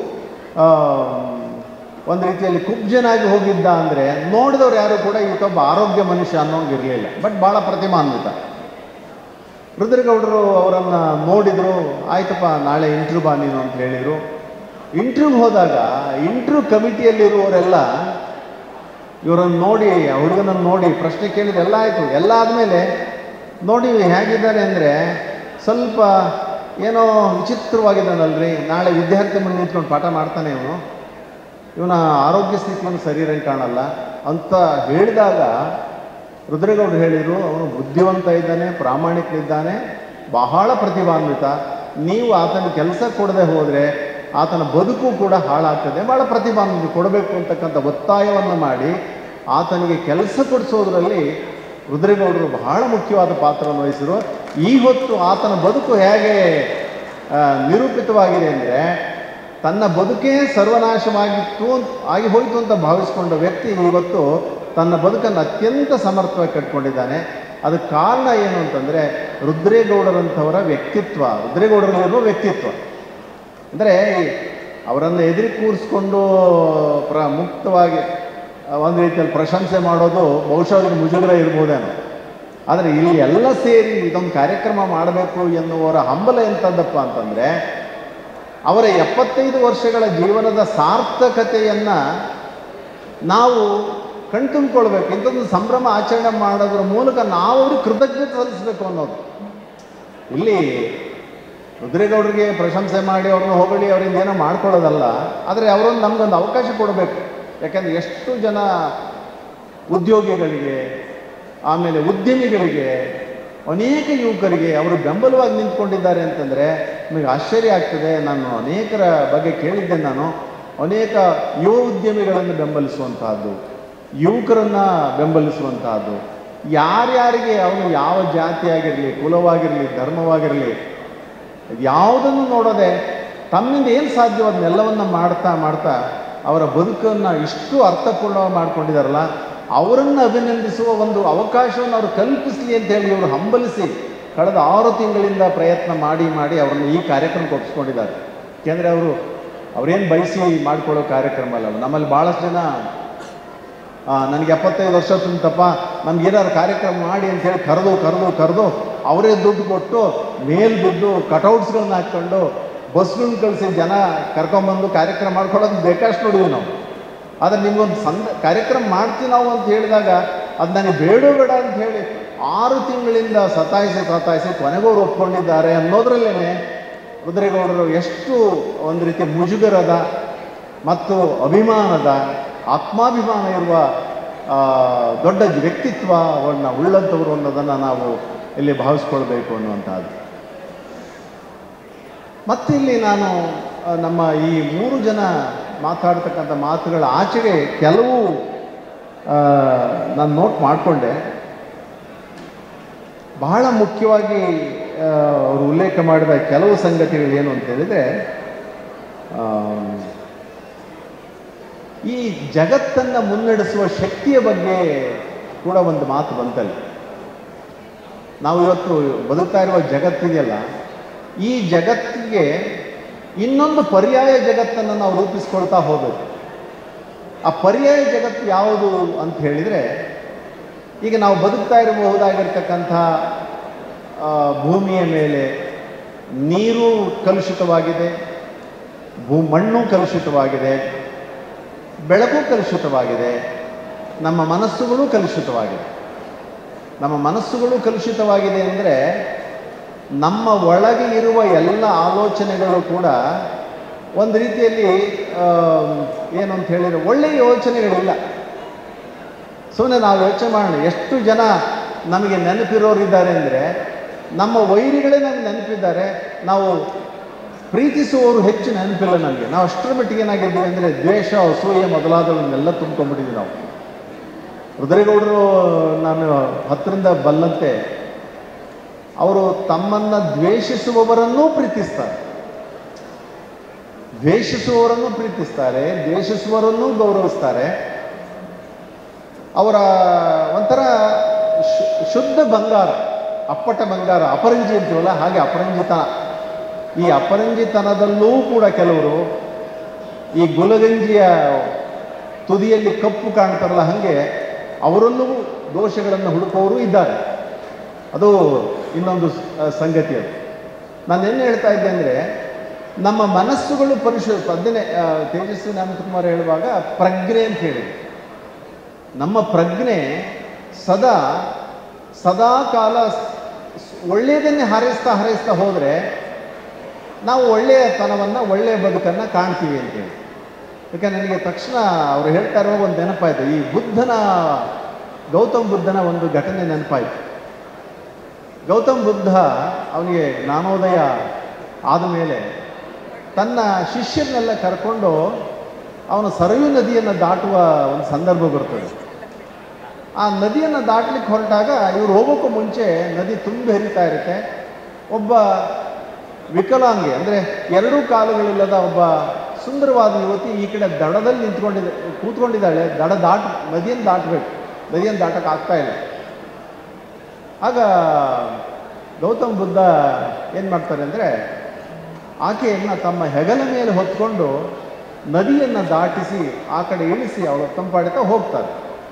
ಒಂದು ರೀತಿಯಲ್ಲಿ ಕುಬ್ಜನಾಗಿ ಹೋಗಿದ್ದ ಅಂದರೆ ನೋಡಿದವ್ರು ಯಾರು ಕೂಡ ಇವತ್ತೊಬ್ಬ ಆರೋಗ್ಯ ಮನುಷ್ಯ ಅನ್ನೋಂಗಿರಲಿಲ್ಲ. ಬಟ್ ಭಾಳ ಪ್ರತಿಮಾನ್ವಿತ. ರುದ್ರೇಗೌಡರು ಅವರನ್ನು ನೋಡಿದರು. ಆಯ್ತಪ್ಪ ನಾಳೆ ಇಂಟರ್ವ್ಯೂ ಬಾ ನೀನು ಅಂತ ಹೇಳಿದರು. ಇಂಟರ್ವ್ಯೂಗೆ ಹೋದಾಗ ಇಂಟರ್ವ್ಯೂ ಕಮಿಟಿಯಲ್ಲಿರುವವರೆಲ್ಲ ಇವರನ್ನು ನೋಡಿ, ಹುಡುಗನನ್ನು ನೋಡಿ ಪ್ರಶ್ನೆ ಕೇಳಿದೆಲ್ಲ ಆಯಿತು. ಎಲ್ಲ ಆದಮೇಲೆ ನೋಡಿ ಹೇಗಿದ್ದಾನೆ ಅಂದರೆ ಸ್ವಲ್ಪ ಏನೋ ವಿಚಿತ್ರವಾಗಿದ್ದಾನಲ್ರಿ, ನಾಳೆ ವಿದ್ಯಾರ್ಥಿ ಮುಂದೆ ನಿಂತ್ಕೊಂಡು ಪಾಠ ಮಾಡ್ತಾನೆ, ಇವನ ಆರೋಗ್ಯ ಸ್ಥಿತಿಯನ್ನು ಸರಿ ಕಾಣಲ್ಲ ಅಂತ ಹೇಳಿದಾಗ ರುದ್ರೇಗೌಡರು ಹೇಳಿದರು, ಅವನು ಬುದ್ಧಿವಂತ ಇದ್ದಾನೆ, ಪ್ರಾಮಾಣಿಕನಿದ್ದಾನೆ, ಬಹಳ ಪ್ರತಿಭಾನ್ವಿತ. ನೀವು ಆತನ ಕೆಲಸ ಕೊಡದೆ ಹೋದರೆ ಆತನ ಬದುಕು ಕೂಡ ಹಾಳಾಗ್ತದೆ. ಭಾಳ ಪ್ರತಿಭಾನ್ವಿತ ಕೊಡಬೇಕು ಅಂತಕ್ಕಂಥ ಒತ್ತಾಯವನ್ನು ಮಾಡಿ ಆತನಿಗೆ ಕೆಲಸ ಕೊಡಿಸೋದ್ರಲ್ಲಿ ರುದ್ರೇಗೌಡರು ಬಹಳ ಮುಖ್ಯವಾದ ಪಾತ್ರವನ್ನು ವಹಿಸಿದರು. ಈ ಹೊತ್ತು ಆತನ ಬದುಕು ಹೇಗೆ ನಿರೂಪಿತವಾಗಿದೆ ಅಂದರೆ, ತನ್ನ ಬದುಕೇ ಆಗಿ ಹೋಯಿತು ಅಂತ ಭಾವಿಸ್ಕೊಂಡ ವ್ಯಕ್ತಿ ಇವತ್ತು ತನ್ನ ಬದುಕನ್ನು ಅತ್ಯಂತ ಸಮರ್ಥವಾಗಿ ಕಟ್ಕೊಂಡಿದ್ದಾನೆ. ಅದಕ್ಕೆ ಕಾರಣ ಏನು ಅಂತಂದರೆ ರುದ್ರೇಗೌಡರಂಥವರ ರುದ್ರೇಗೌಡರಲ್ಲಿರುವ ವ್ಯಕ್ತಿತ್ವ. ಅಂದರೆ ಅವರನ್ನು ಎದುರು ಕೂರಿಸ್ಕೊಂಡು ಮುಕ್ತವಾಗಿ ಒಂದು ರೀತಿಯಲ್ಲಿ ಪ್ರಶಂಸೆ ಮಾಡೋದು ಬಹುಶಃ ಅವರಿಗೆ ಮುಜುಗರ ಇರ್ಬೋದೇನೋ. ಆದರೆ ಇಲ್ಲಿ ಎಲ್ಲ ಸೇರಿ ಇದೊಂದು ಕಾರ್ಯಕ್ರಮ ಮಾಡಬೇಕು ಎನ್ನುವರ ಹಂಬಲ ಎಂಥದ್ದಪ್ಪ ಅಂತಂದರೆ, ಅವರ 75 ವರ್ಷಗಳ ಜೀವನದ ಸಾರ್ಥಕತೆಯನ್ನು ನಾವು ಕಣ್ತುಂಬಿಕೊಳ್ಬೇಕು. ಇಂಥದ್ದು ಸಂಭ್ರಮ ಆಚರಣೆ ಮಾಡೋದ್ರ ಮೂಲಕ ನಾವು ಅವ್ರಿಗೆ ಕೃತಜ್ಞತೆ ಸಲ್ಲಿಸಬೇಕು ಅನ್ನೋದು. ಇಲ್ಲಿ ರುದ್ರೇಗೌಡರಿಗೆ ಪ್ರಶಂಸೆ ಮಾಡಿ ಅವ್ರನ್ನ ಹೊಗಳಿ ಅವರಿಂದ ಏನೋ ಮಾಡ್ಕೊಳ್ಳೋದಲ್ಲ, ಆದರೆ ಅವರೊಂದು ನಮಗೊಂದು ಅವಕಾಶ ಕೊಡಬೇಕು. ಯಾಕೆಂದರೆ ಎಷ್ಟು ಜನ ಉದ್ಯೋಗಿಗಳಿಗೆ, ಆಮೇಲೆ ಉದ್ಯಮಿಗಳಿಗೆ, ಅನೇಕ ಯುವಕರಿಗೆ ಅವರು ಬೆಂಬಲವಾಗಿ ನಿಂತ್ಕೊಂಡಿದ್ದಾರೆ ಅಂತಂದರೆ ನಿಮಗೆ ಆಶ್ಚರ್ಯ ಆಗ್ತದೆ. ನಾನು ಅನೇಕರ ಬಗ್ಗೆ ಕೇಳಿದ್ದೆ. ನಾನು ಅನೇಕ ಯುವ ಉದ್ಯಮಿಗಳನ್ನು ಬೆಂಬಲಿಸುವಂತಹದ್ದು, ಯುವಕರನ್ನು ಬೆಂಬಲಿಸುವಂತಹದ್ದು, ಯಾರ್ಯಾರಿಗೆ ಅವನು ಯಾವ ಜಾತಿಯಾಗಿರಲಿ, ಕುಲವಾಗಿರಲಿ, ಧರ್ಮವಾಗಿರಲಿ, ಯಾವುದನ್ನು ನೋಡದೆ ತಮ್ಮಿಂದ ಏನು ಸಾಧ್ಯವೋ ಅದನ್ನೆಲ್ಲವನ್ನು ಮಾಡ್ತಾ ಮಾಡ್ತಾ ಅವರ ಬದುಕನ್ನು ಇಷ್ಟು ಅರ್ಥಪೂರ್ಣವಾಗಿ ಮಾಡ್ಕೊಂಡಿದ್ದಾರಲ್ಲ, ಅವರನ್ನು ಅಭಿನಂದಿಸುವ ಒಂದು ಅವಕಾಶವನ್ನು ಅವರು ಕಲ್ಪಿಸಲಿ ಅಂತ ಹೇಳಿ ಇವರು ಹಂಬಲಿಸಿ ಕಳೆದ 6 ತಿಂಗಳಿಂದ ಪ್ರಯತ್ನ ಮಾಡಿ ಮಾಡಿ ಅವರನ್ನು ಈ ಕಾರ್ಯಕ್ರಮಕ್ಕೆ ಒಪ್ಪಿಸ್ಕೊಂಡಿದ್ದಾರೆ. ಏಕೆಂದರೆ ಅವರೇನು ಬಯಸಿ ಮಾಡಿಕೊಳ್ಳೋ ಕಾರ್ಯಕ್ರಮ ಅಲ್ಲ. ನಮ್ಮಲ್ಲಿ ಭಾಳಷ್ಟು ಜನ ನನಗೆ 75 ವರ್ಷ ತುಂಬಿತಪ್ಪ, ನಮ್ಗೇನಾದ್ರು ಕಾರ್ಯಕ್ರಮ ಮಾಡಿ ಅಂಥೇಳಿ ಕರೆದು ಅವರೇ ದುಡ್ಡು ಕೊಟ್ಟು ಮೇಲ್ ಬಿದ್ದು ಕಟೌಟ್ಸ್ಗಳನ್ನ ಹಾಕ್ಕೊಂಡು ಬಸ್ಗಳನ್ನ ಕಳಿಸಿ ಜನ ಕರ್ಕೊಂಬಂದು ಕಾರ್ಯಕ್ರಮ ಮಾಡ್ಕೊಳ್ಳೋದು ಬೇಕಷ್ಟು ನೋಡಿದ್ವಿ ನಾವು. ಆದರೆ ನಿಮ್ಗೊಂದು ಕಾರ್ಯಕ್ರಮ ಮಾಡ್ತೀವಿ ನಾವು ಅಂತ ಹೇಳಿದಾಗ ಅದು ನನಗೆ ಬೇಡ ಅಂತ ಹೇಳಿ 6 ತಿಂಗಳಿಂದ ಸತಾಯಿಸಿ ಕೊನೆಗೋರು ಒಪ್ಕೊಂಡಿದ್ದಾರೆ ಅನ್ನೋದ್ರಲ್ಲೇ ರುದ್ರೇಗೌಡರು ಎಷ್ಟು ಒಂದು ರೀತಿ ಮುಜುಗರದ ಮತ್ತು ಅಭಿಮಾನದ, ಆತ್ಮಾಭಿಮಾನ ಇರುವ ದೊಡ್ಡ ವ್ಯಕ್ತಿತ್ವವನ್ನು ಉಳ್ಳಂಥವ್ರು ಅನ್ನೋದನ್ನು ನಾವು ಇಲ್ಲಿ ಭಾವಿಸ್ಕೊಳ್ಬೇಕು ಅನ್ನುವಂಥದ್ದು. ಮತ್ತು ಇಲ್ಲಿ ನಾನು ನಮ್ಮ ಈ 3 ಜನ ಮಾತಾಡ್ತಕ್ಕಂಥ ಮಾತುಗಳ ಆಚೆಗೆ ಕೆಲವು ನಾನು ನೋಟ್ ಮಾಡಿಕೊಂಡೆ. ಬಹಳ ಮುಖ್ಯವಾಗಿ ಅವರು ಉಲ್ಲೇಖ ಮಾಡಿದ ಕೆಲವು ಸಂಗತಿಗಳು ಏನು ಅಂತ ಹೇಳಿದರೆ, ಈ ಜಗತ್ತನ್ನು ಮುನ್ನಡೆಸುವ ಶಕ್ತಿಯ ಬಗ್ಗೆ ಕೂಡ ಒಂದು ಮಾತು ಬಂತಲ್ಲಿ. ನಾವು ಇವತ್ತು ಬದುಕ್ತಾ ಇರುವ ಜಗತ್ತಿದೆಯಲ್ಲ, ಈ ಜಗತ್ತಿಗೆ ಇನ್ನೊಂದು ಪರ್ಯಾಯ ಜಗತ್ತನ್ನು ನಾವು ರೂಪಿಸ್ಕೊಳ್ತಾ ಹೋಗಬೇಕು. ಆ ಪರ್ಯಾಯ ಜಗತ್ತು ಯಾವುದು ಅಂತ ಹೇಳಿದರೆ, ಈಗ ನಾವು ಬದುಕ್ತಾ ಇರಬಹುದಾಗಿರ್ತಕ್ಕಂಥ ಭೂಮಿಯ ಮೇಲೆ ನೀರು ಕಲುಷಿತವಾಗಿದೆ, ಮಣ್ಣು ಕಲುಷಿತವಾಗಿದೆ, ಬೆಳಕು ಕಲುಷಿತವಾಗಿದೆ, ನಮ್ಮ ಮನಸ್ಸುಗಳು ಕಲುಷಿತವಾಗಿದೆ. ನಮ್ಮ ಮನಸ್ಸುಗಳು ಕಲುಷಿತವಾಗಿದೆ ಅಂದರೆ ನಮ್ಮ ಒಳಗೆ ಇರುವ ಎಲ್ಲ ಆಲೋಚನೆಗಳು ಕೂಡ ಒಂದು ರೀತಿಯಲ್ಲಿ ಏನು ಅಂತ ಹೇಳಿದರೆ ಒಳ್ಳೆಯ ಯೋಚನೆಗಳಿಲ್ಲ. ಸುಮ್ಮನೆ ನಾವು ಯೋಚನೆ ಮಾಡೋಣ, ಎಷ್ಟು ಜನ ನಮಗೆ ನೆನಪಿರೋರಿದ್ದಾರೆ ಅಂದರೆ ನಮ್ಮ ವೈರಿಗಳೇ ನಮಗೆ ನೆನಪಿದ್ದಾರೆ, ನಾವು ಪ್ರೀತಿಸುವವರು ಹೆಚ್ಚು ನೆನಪಿಲ್ಲ ನಮಗೆ. ನಾವು ಅಷ್ಟರ ಮಟ್ಟಿಗೆ ಏನಾಗಿದ್ದೀವಿ ಅಂದರೆ ದ್ವೇಷ, ಅಸೂಯೆ ಮೊದಲಾದವನ್ನೆಲ್ಲ ತುಂಬ್ಕೊಂಡ್ಬಿಟ್ಟಿದ್ವಿ ನಾವು. ರುದ್ರೇಗೌಡರು ನಾನು ಹತ್ತಿರದಿಂದ ಬಲ್ಲಂತೆ ಅವರು ತಮ್ಮನ್ನು ದ್ವೇಷಿಸುವವರನ್ನೂ ಪ್ರೀತಿಸ್ತಾರೆ, ದ್ವೇಷಿಸುವವರನ್ನೂ ಗೌರವಿಸ್ತಾರೆ. ಅವರ ಒಂಥರ ಶುದ್ಧ ಬಂಗಾರ, ಅಪ್ಪಟ ಬಂಗಾರ, ಅಪರಂಜಿ ಅಂತೀವಲ್ಲ ಹಾಗೆ ಅಪರಂಜಿತನ. ಈ ಅಪರಂಜಿತನದಲ್ಲೂ ಕೂಡ ಕೆಲವರು ಈ ಗುಲಗಂಜಿಯ ತುದಿಯಲ್ಲಿ ಕಪ್ಪು ಕಾಣ್ತಾರಲ್ಲ ಹಾಗೆ ಅವರಲ್ಲೂ ದೋಷಗಳನ್ನು ಹುಡುಕೋರು ಇದ್ದಾರೆ. ಅದು ಇನ್ನೊಂದು ಸಂಗತಿ. ಅದು ನಾನು ಏನು ಹೇಳ್ತಾ ಇದ್ದೆ ಅಂದರೆ, ನಮ್ಮ ಮನಸ್ಸುಗಳು ತೇಜಸ್ವಿ ಅನಂತಕುಮಾರ್ ಹೇಳುವಾಗ ಪ್ರಜ್ಞೆ ಅಂತ ಹೇಳಿ, ನಮ್ಮ ಪ್ರಜ್ಞೆ ಸದಾ ಕಾಲ ಒಳ್ಳೆಯದನ್ನೇ ಹಾರೈಸ್ತಾ ಹೋದರೆ ನಾವು ಒಳ್ಳೆಯತನವನ್ನು, ಒಳ್ಳೆಯ ಬದುಕನ್ನು ಕಾಣ್ತೀವಿ ಅಂತೇಳಿ. ಯಾಕಂದರೆ ನನಗೆ ತಕ್ಷಣ ಅವರು ಹೇಳ್ತಾ ಇರುವಾಗ ಒಂದು ನೆನಪಾಯಿತು. ಈ ಗೌತಮ್ ಬುದ್ಧನ ಒಂದು ಘಟನೆ ನೆನಪಾಯಿತು. ಗೌತಮ್ ಬುದ್ಧ ಅವನಿಗೆ ಜ್ಞಾನೋದಯ ಆದಮೇಲೆ ತನ್ನ ಶಿಷ್ಯರನ್ನೆಲ್ಲ ಕರ್ಕೊಂಡು ಅವನು ಸರಯೂ ನದಿಯನ್ನು ದಾಟುವ ಒಂದು ಸಂದರ್ಭ ಬರ್ತದೆ. ಆ ನದಿಯನ್ನು ದಾಟಲಿಕ್ಕೆ ಹೊರಟಾಗ ಇವರು ಹೋಗೋಕ್ಕೂ ಮುಂಚೆ ನದಿ ತುಂಬಿ ಹರಿತಾ ಇರುತ್ತೆ. ಒಬ್ಬ ವಿಕಲಾಂಗಿ, ಅಂದರೆ 2 ಕಾಲುಗಳಿಲ್ಲದ ಒಬ್ಬ ಸುಂದರವಾದ ಯುವತಿ ಈ ಕಡೆ ದಡದಲ್ಲಿ ಕೂತ್ಕೊಂಡಿದ್ದಾಳೆ. ನದಿಯನ್ನು ದಾಟಬೇಕು, ನದಿಯನ್ನು ದಾಟಕ್ಕೆ ಆಗ್ತಾ ಇಲ್ಲ. ಆಗ ಗೌತಮ್ ಬುದ್ಧ ಏನು ಮಾಡ್ತಾರೆ ಅಂದರೆ, ಆಕೆಯನ್ನು ತಮ್ಮ ಹೆಗಲ ಮೇಲೆ ಹೊತ್ಕೊಂಡು ನದಿಯನ್ನು ದಾಟಿಸಿ ಆ ಕಡೆ ಇಳಿಸಿ ಅವಳು ತಂಪಾಡುತ್ತಾ ಹೋಗ್ತಾರೆ.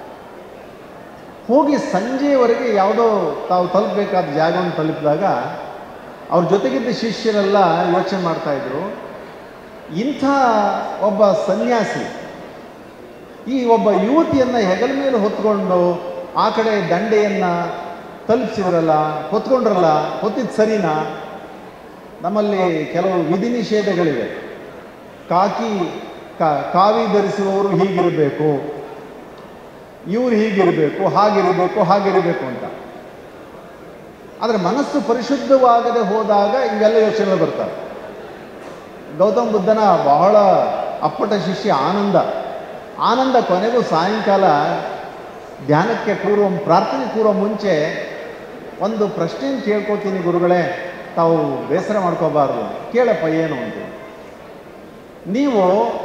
ಹೋಗಿ ಸಂಜೆಯವರೆಗೆ ಯಾವುದೋ ತಾವು ತಲುಪಬೇಕಾದ ಜಾಗವನ್ನು ತಲುಪಿದಾಗ ಅವ್ರ ಜೊತೆಗಿದ್ದ ಶಿಷ್ಯರೆಲ್ಲ ಯೋಚನೆ ಮಾಡ್ತಾಯಿದ್ರು, ಇಂಥ ಒಬ್ಬ ಸನ್ಯಾಸಿ ಈ ಒಬ್ಬ ಯುವತಿಯನ್ನು ಹೆಗಲ ಮೇಲೆ ಹೊತ್ಕೊಂಡು ಆ ಕಡೆ ದಂಡೆಯನ್ನು ತಲುಪಿಸಿದ್ರಲ್ಲ, ಹೊತ್ತಿದ್ದು ಸರಿನಾ? ನಮ್ಮಲ್ಲಿ ಕೆಲವು ವಿಧಿ ನಿಷೇಧಗಳಿವೆ. ಕಾವಿ ಧರಿಸುವವರು ಹೀಗಿರಬೇಕು, ಇವರು ಹೀಗಿರಬೇಕು, ಹಾಗಿರಬೇಕು ಅಂತ. ಆದರೆ ಮನಸ್ಸು ಪರಿಶುದ್ಧವಾಗದೆ ಹೋದಾಗ ಇವೆಲ್ಲ ಯೋಚನೆಗಳು ಬರ್ತವೆ. ಗೌತಮ ಬುದ್ಧನ ಬಹಳ ಅಪ್ಪಟ ಶಿಷ್ಯ ಆನಂದ ಕೊನೆಗೂ ಸಾಯಂಕಾಲ ಧ್ಯಾನಕ್ಕೆ ಪ್ರಾರ್ಥನೆ ಕೂರುವ ಮುಂಚೆ ಒಂದು ಪ್ರಶ್ನೆಯನ್ನು ಕೇಳ್ಕೊತೀನಿ ಗುರುಗಳೇ, ತಾವು ಬೇಸರ ಮಾಡ್ಕೋಬಾರ್ದು, ಕೇಳಪ್ಪ ಏನು ಅಂತ. ನೀವು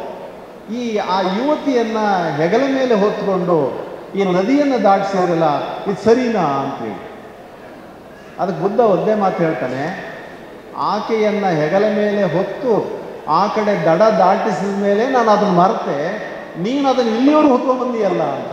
ಆ ಯುವತಿಯನ್ನು ಹೆಗಲ ಮೇಲೆ ಹೊತ್ಕೊಂಡು ಈ ನದಿಯನ್ನು ದಾಟಿಸಿರಲ್ಲ, ಇದು ಸರಿನಾ ಅಂತೇಳಿ. ಅದಕ್ಕೆ ಬುದ್ಧ ಒಂದೇ ಮಾತು ಹೇಳ್ತಾನೆ, ಆಕೆಯನ್ನು ಹೆಗಲ ಮೇಲೆ ಹೊತ್ತು ಆ ಕಡೆ ದಡ ದಾಟಿಸಿದ ಮೇಲೆ ನಾನು ಅದನ್ನು ಮರೆತೆ, ನೀನು ಅದನ್ನು ಇಲ್ಲಿಯವರು ಹೊತ್ಕೊಂಡ್ಬಂದಿಯಲ್ಲ ಅಂತ.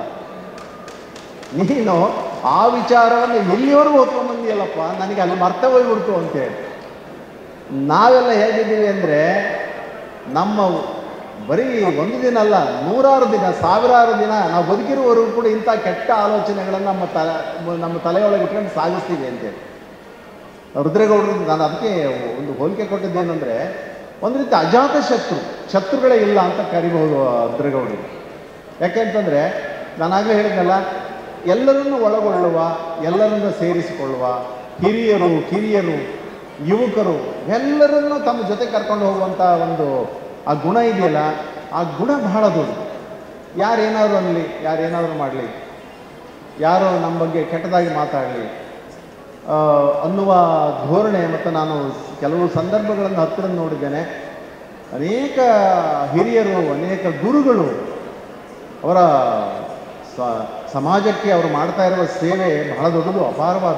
ನೀನು ಆ ವಿಚಾರವನ್ನು ಎಲ್ಲಿವರೆಗೂ ಹೊತ್ಕೊಂಡ್ಬಂದಿಯಲ್ಲಪ್ಪ, ನನಗೆ ಅಲ್ಲಿ ಮರ್ತೆ ಹೋಗ್ಬಿಡ್ತು ಅಂತೇಳಿ. ನಾವೆಲ್ಲ ಹೇಗಿದ್ದೀವಿ ಅಂದರೆ, ನಮ್ಮ ಬರೀ ಒಂದು ದಿನ ಅಲ್ಲ, 100 ದಿನ 1000 ದಿನ ನಾವು ಬದುಕಿರುವವರೆಗೂ ಕೂಡ ಇಂಥ ಕೆಟ್ಟ ಆಲೋಚನೆಗಳನ್ನು ನಮ್ಮ ತಲೆಯೊಳಗೆ ಇಟ್ಕೊಂಡು ಸಾಗಿಸ್ತೀವಿ ಅಂತೇಳಿ. ರುದ್ರೇಗೌಡರು ನಾನು ಅದಕ್ಕೆ ಒಂದು ಹೋಲಿಕೆ ಕೊಟ್ಟಿದ್ದೇನೆಂದರೆ, ಒಂದು ರೀತಿ ಅಜಾತ ಶತ್ರುಗಳೇ ಇಲ್ಲ ಅಂತ ಕರಿಬಹುದು ರುದ್ರೇಗೌಡರು. ಯಾಕೆಂತಂದರೆ ನಾನಾಗಲೇ ಹೇಳಿದ್ನಲ್ಲ, ಎಲ್ಲರನ್ನು ಒಳಗೊಳ್ಳುವ, ಎಲ್ಲರನ್ನು ಸೇರಿಸಿಕೊಳ್ಳುವ, ಹಿರಿಯರು ಕಿರಿಯರು ಯುವಕರು ಎಲ್ಲರನ್ನೂ ತಮ್ಮ ಜೊತೆ ಕರ್ಕೊಂಡು ಹೋಗುವಂಥ ಒಂದು ಆ ಗುಣ ಇದೆಯಲ್ಲ, ಆ ಗುಣ ಬಹಳ ದೊಡ್ಡದು. ಯಾರೇನಾದರೂ ಅನ್ನಲಿ, ಯಾರೇನಾದರೂ ಮಾಡಲಿ, ಯಾರೋ ನಮ್ಮ ಬಗ್ಗೆ ಕೆಟ್ಟದಾಗಿ ಮಾತಾಡಲಿ ಅನ್ನುವ ಧೋರಣೆ. ಮತ್ತು ನಾನು ಕೆಲವು ಸಂದರ್ಭಗಳನ್ನು ಹತ್ತಿರ ನೋಡಿದ್ದೇನೆ. ಅನೇಕ ಹಿರಿಯರು, ಅನೇಕ ಗುರುಗಳು ಅವರ ಸಮಾಜಕ್ಕೆ ಅವರು ಮಾಡ್ತಾ ಇರುವ ಸೇವೆ ಬಹಳ ದೊಡ್ಡದು, ಅಪಾರವಾದ.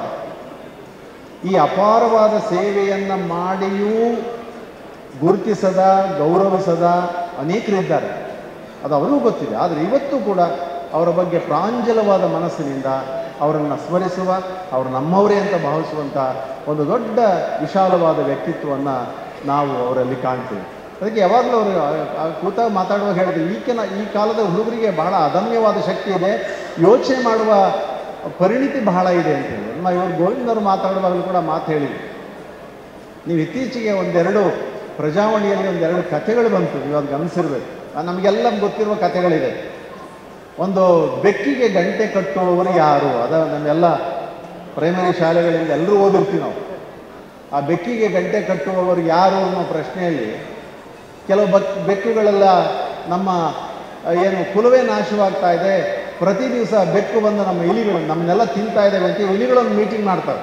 ಈ ಅಪಾರವಾದ ಸೇವೆಯನ್ನು ಮಾಡಿಯೂ ಗುರುತಿಸದ, ಗೌರವಿಸದ ಅನೇಕರಿದ್ದಾರೆ, ಅದು ಅವರಿಗೂ ಗೊತ್ತಿದೆ. ಆದರೆ ಇವತ್ತು ಕೂಡ ಅವರ ಬಗ್ಗೆ ಪ್ರಾಂಜಲವಾದ ಮನಸ್ಸಿನಿಂದ ಅವರನ್ನು ಸ್ಮರಿಸುವ, ಅವರು ನಮ್ಮವರೇ ಅಂತ ಭಾವಿಸುವಂಥ ಒಂದು ದೊಡ್ಡ ವಿಶಾಲವಾದ ವ್ಯಕ್ತಿತ್ವವನ್ನು ನಾವು ಅವರಲ್ಲಿ ಕಾಣ್ತೀವಿ. ಅದಕ್ಕೆ ಯಾವಾಗಲೂ ಅವರು ಕೂತಾಗ ಮಾತಾಡುವಾಗ ಹೇಳಿದ್ರು, ಈ ಕಾಲದ ಹುಡುಗರಿಗೆ ಬಹಳ ಅದಮ್ಯವಾದ ಶಕ್ತಿ ಇದೆ, ಯೋಚನೆ ಮಾಡುವ ಪರಿಣಿತಿ ಬಹಳ ಇದೆ ಅಂತೇಳಿ. ಇವರು ಗೋವಿಂದವರು ಮಾತಾಡುವಾಗಲೂ ಕೂಡ ಮಾತು ಹೇಳಿದ್ರು. ನೀವು ಇತ್ತೀಚೆಗೆ ಒಂದೆರಡು ಪ್ರಜಾವಾಣಿಯಲ್ಲಿ ಒಂದೆರಡು ಕಥೆಗಳು ಬಂತು, ನೀವು ಅದು ಗಮನಿಸಿರ್ಬೇಕು. ನಮಗೆಲ್ಲ ಗೊತ್ತಿರುವ ಕಥೆಗಳಿದೆ. ಒಂದು ಬೆಕ್ಕಿಗೆ ಗಂಟೆ ಕಟ್ಟುವವರು ಯಾರು, ನಮ್ಮೆಲ್ಲ ಪ್ರೈಮರಿ ಶಾಲೆಗಳಿಂದ ಎಲ್ಲರೂ ಓದಿರ್ತೀವಿ ನಾವು. ಆ ಬೆಕ್ಕಿಗೆ ಗಂಟೆ ಕಟ್ಟುವವರು ಯಾರು ಅನ್ನೋ ಪ್ರಶ್ನೆಯಲ್ಲಿ ಕೆಲವು ಬೆಕ್ಕುಗಳೆಲ್ಲ ನಮ್ಮ ಏನು ಕುಲವೇ ನಾಶವಾಗ್ತಾ ಇದೆ, ಪ್ರತಿ ದಿವಸ ಬೆಕ್ಕು ಬಂದು ನಮ್ಮ ನಮ್ಮನ್ನೆಲ್ಲ ತಿಂತಾ ಇದ್ದಾವೆ ಅಂತ ಇಲಿಗಳನ್ನು ಮೀಟಿಂಗ್ ಮಾಡ್ತವೆ.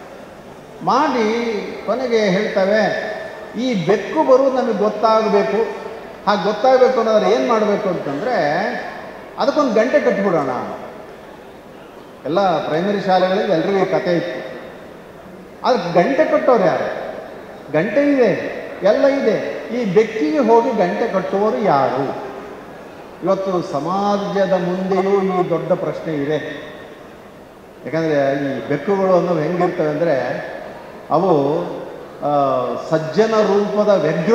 ಮಾಡಿ ಕೊನೆಗೆ ಹೇಳ್ತವೆ, ಈ ಬೆಕ್ಕು ಬರೋದು ನಮಗೆ ಗೊತ್ತಾಗಬೇಕು, ಹಾಗೆ ಗೊತ್ತಾಗಬೇಕು ಅನ್ನೋದ್ರೆ ಏನು ಮಾಡಬೇಕು ಅಂತಂದರೆ ಅದಕ್ಕೊಂದು ಗಂಟೆ ಕಟ್ಟಿಬಿಡೋಣ. ಎಲ್ಲ ಪ್ರೈಮರಿ ಶಾಲೆಗಳಲ್ಲಿ ಎಲ್ರಿಗೂ ಕತೆ ಇತ್ತು. ಅದಕ್ಕೆ ಗಂಟೆ ಕಟ್ಟೋರು ಯಾರು? ಗಂಟೆ ಇದೆ, ಎಲ್ಲ ಇದೆ. ಈ ಬೆಕ್ಕಿಗೆ ಹೋಗಿ ಗಂಟೆ ಕಟ್ಟುವವರು ಯಾರು? ಇವತ್ತು ಸಮಾಜದ ಮುಂದೆಯೂ ಈ ದೊಡ್ಡ ಪ್ರಶ್ನೆ ಇದೆ. ಯಾಕಂದರೆ ಈ ಬೆಕ್ಕುಗಳು ಅನ್ನೋದು ಹೆಂಗಿರ್ತವೆ ಅಂದರೆ, ಅವು ಸಜ್ಜನ ರೂಪದ ವ್ಯಗ್ರ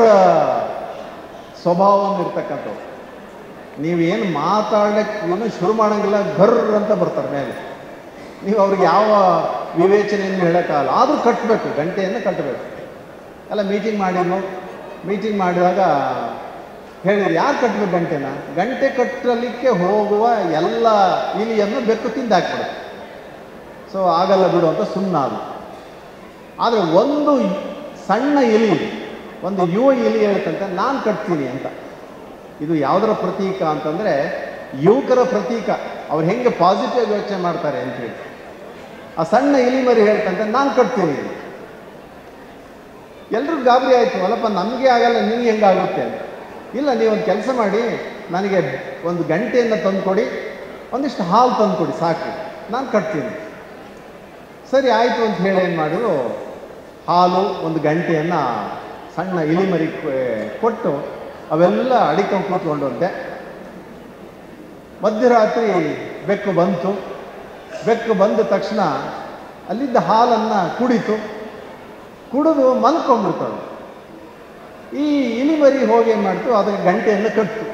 ಸ್ವಭಾವವನ್ನು ಇರ್ತಕ್ಕಂಥವು. ನೀವೇನು ಮಾತಾಡಲಿಕ್ಕೆ ಇನ್ನೂ ಶುರು ಮಾಡೋಂಗಿಲ್ಲ, ಗರ್ರ್ ಅಂತ ಬರ್ತಾರೆ ಮೇಲೆ. ನೀವು ಅವ್ರಿಗೆ ಯಾವ ವಿವೇಚನೆಯನ್ನು ಹೇಳೋಕ್ಕಾಗಲ್ಲ, ಆದರೂ ಕಟ್ಟಬೇಕು, ಗಂಟೆಯನ್ನು ಕಟ್ಟಬೇಕು. ಎಲ್ಲ ಮೀಟಿಂಗ್ ಮಾಡಿದಾಗ ಹೇಳಿದ್ರು, ಯಾರು ಕಟ್ಟಬೇಕು ಗಂಟೆನ? ಗಂಟೆ ಕಟ್ಟಲಿಕ್ಕೆ ಹೋಗುವ ಎಲ್ಲ ಇಲಿಯನ್ನು ಬೆಕ್ಕು ತಿಂದಾಕ್ಬಿಡುತ್ತೆ. ಸೊ ಆಗಲ್ಲ ಬಿಡು ಅಂತ ಸುಮ್ಮನಾದ್ರು. ಆದರೆ ಒಂದು ಸಣ್ಣ ಇಲಿ, ಒಂದು ಯುವ ಇಲಿ ಹೇಳ್ತಂತೆ, ನಾನು ಕಟ್ತೀನಿ ಅಂತ. ಇದು ಯಾವುದರ ಪ್ರತೀಕ ಅಂತಂದರೆ ಯುವಕರ ಪ್ರತೀಕ. ಅವ್ರು ಹೆಂಗೆ ಪಾಸಿಟಿವ್ ಯೋಚನೆ ಮಾಡ್ತಾರೆ ಅಂತೇಳಿ. ಆ ಸಣ್ಣ ಇಲಿ ಮರಿ ಹೇಳ್ತಂತೆ, ನಾನು ಕಟ್ತೀನಿ. ಎಲ್ರಿಗೂ ಗಾಬರಿ ಆಯಿತು, ಅಲ್ಲಪ್ಪ ನಮಗೆ ಆಗಲ್ಲ, ನಿಮಗೆ ಹೆಂಗಾಗುತ್ತೆ ಅಂತ. ಇಲ್ಲ, ನೀವೊಂದು ಕೆಲಸ ಮಾಡಿ, ನನಗೆ ಒಂದು ಗಂಟೆಯನ್ನು ತಂದುಕೊಡಿ, ಒಂದಿಷ್ಟು ಹಾಲು ತಂದುಕೊಡಿ, ಸಾಕು, ನಾನು ಕಟ್ತೀನಿ. ಸರಿ ಆಯಿತು ಅಂತ ಹೇಳಿ ಏನು ಮಾಡಿದ್ರು, ಹಾಲು ಒಂದು ಗಂಟೆಯನ್ನು ಸಣ್ಣ ಇಲಿಮರಿ ಕೊಟ್ಟು ಅವೆಲ್ಲ ಅಡಿಕೊಂಡು ಕೂತ್ಕೊಂಡಂತೆ. ಮಧ್ಯರಾತ್ರಿ ಬೆಕ್ಕು ಬಂದ ತಕ್ಷಣ ಅಲ್ಲಿದ್ದ ಹಾಲನ್ನು ಕುಡಿದು ಮಲ್ಕೊಂಡ್ಬಿಡ್ತವೆ. ಈ ಇಲಿಮರಿ ಹೋಗಿ ಏನು ಮಾಡ್ತು, ಅದಕ್ಕೆ ಗಂಟೆಯನ್ನು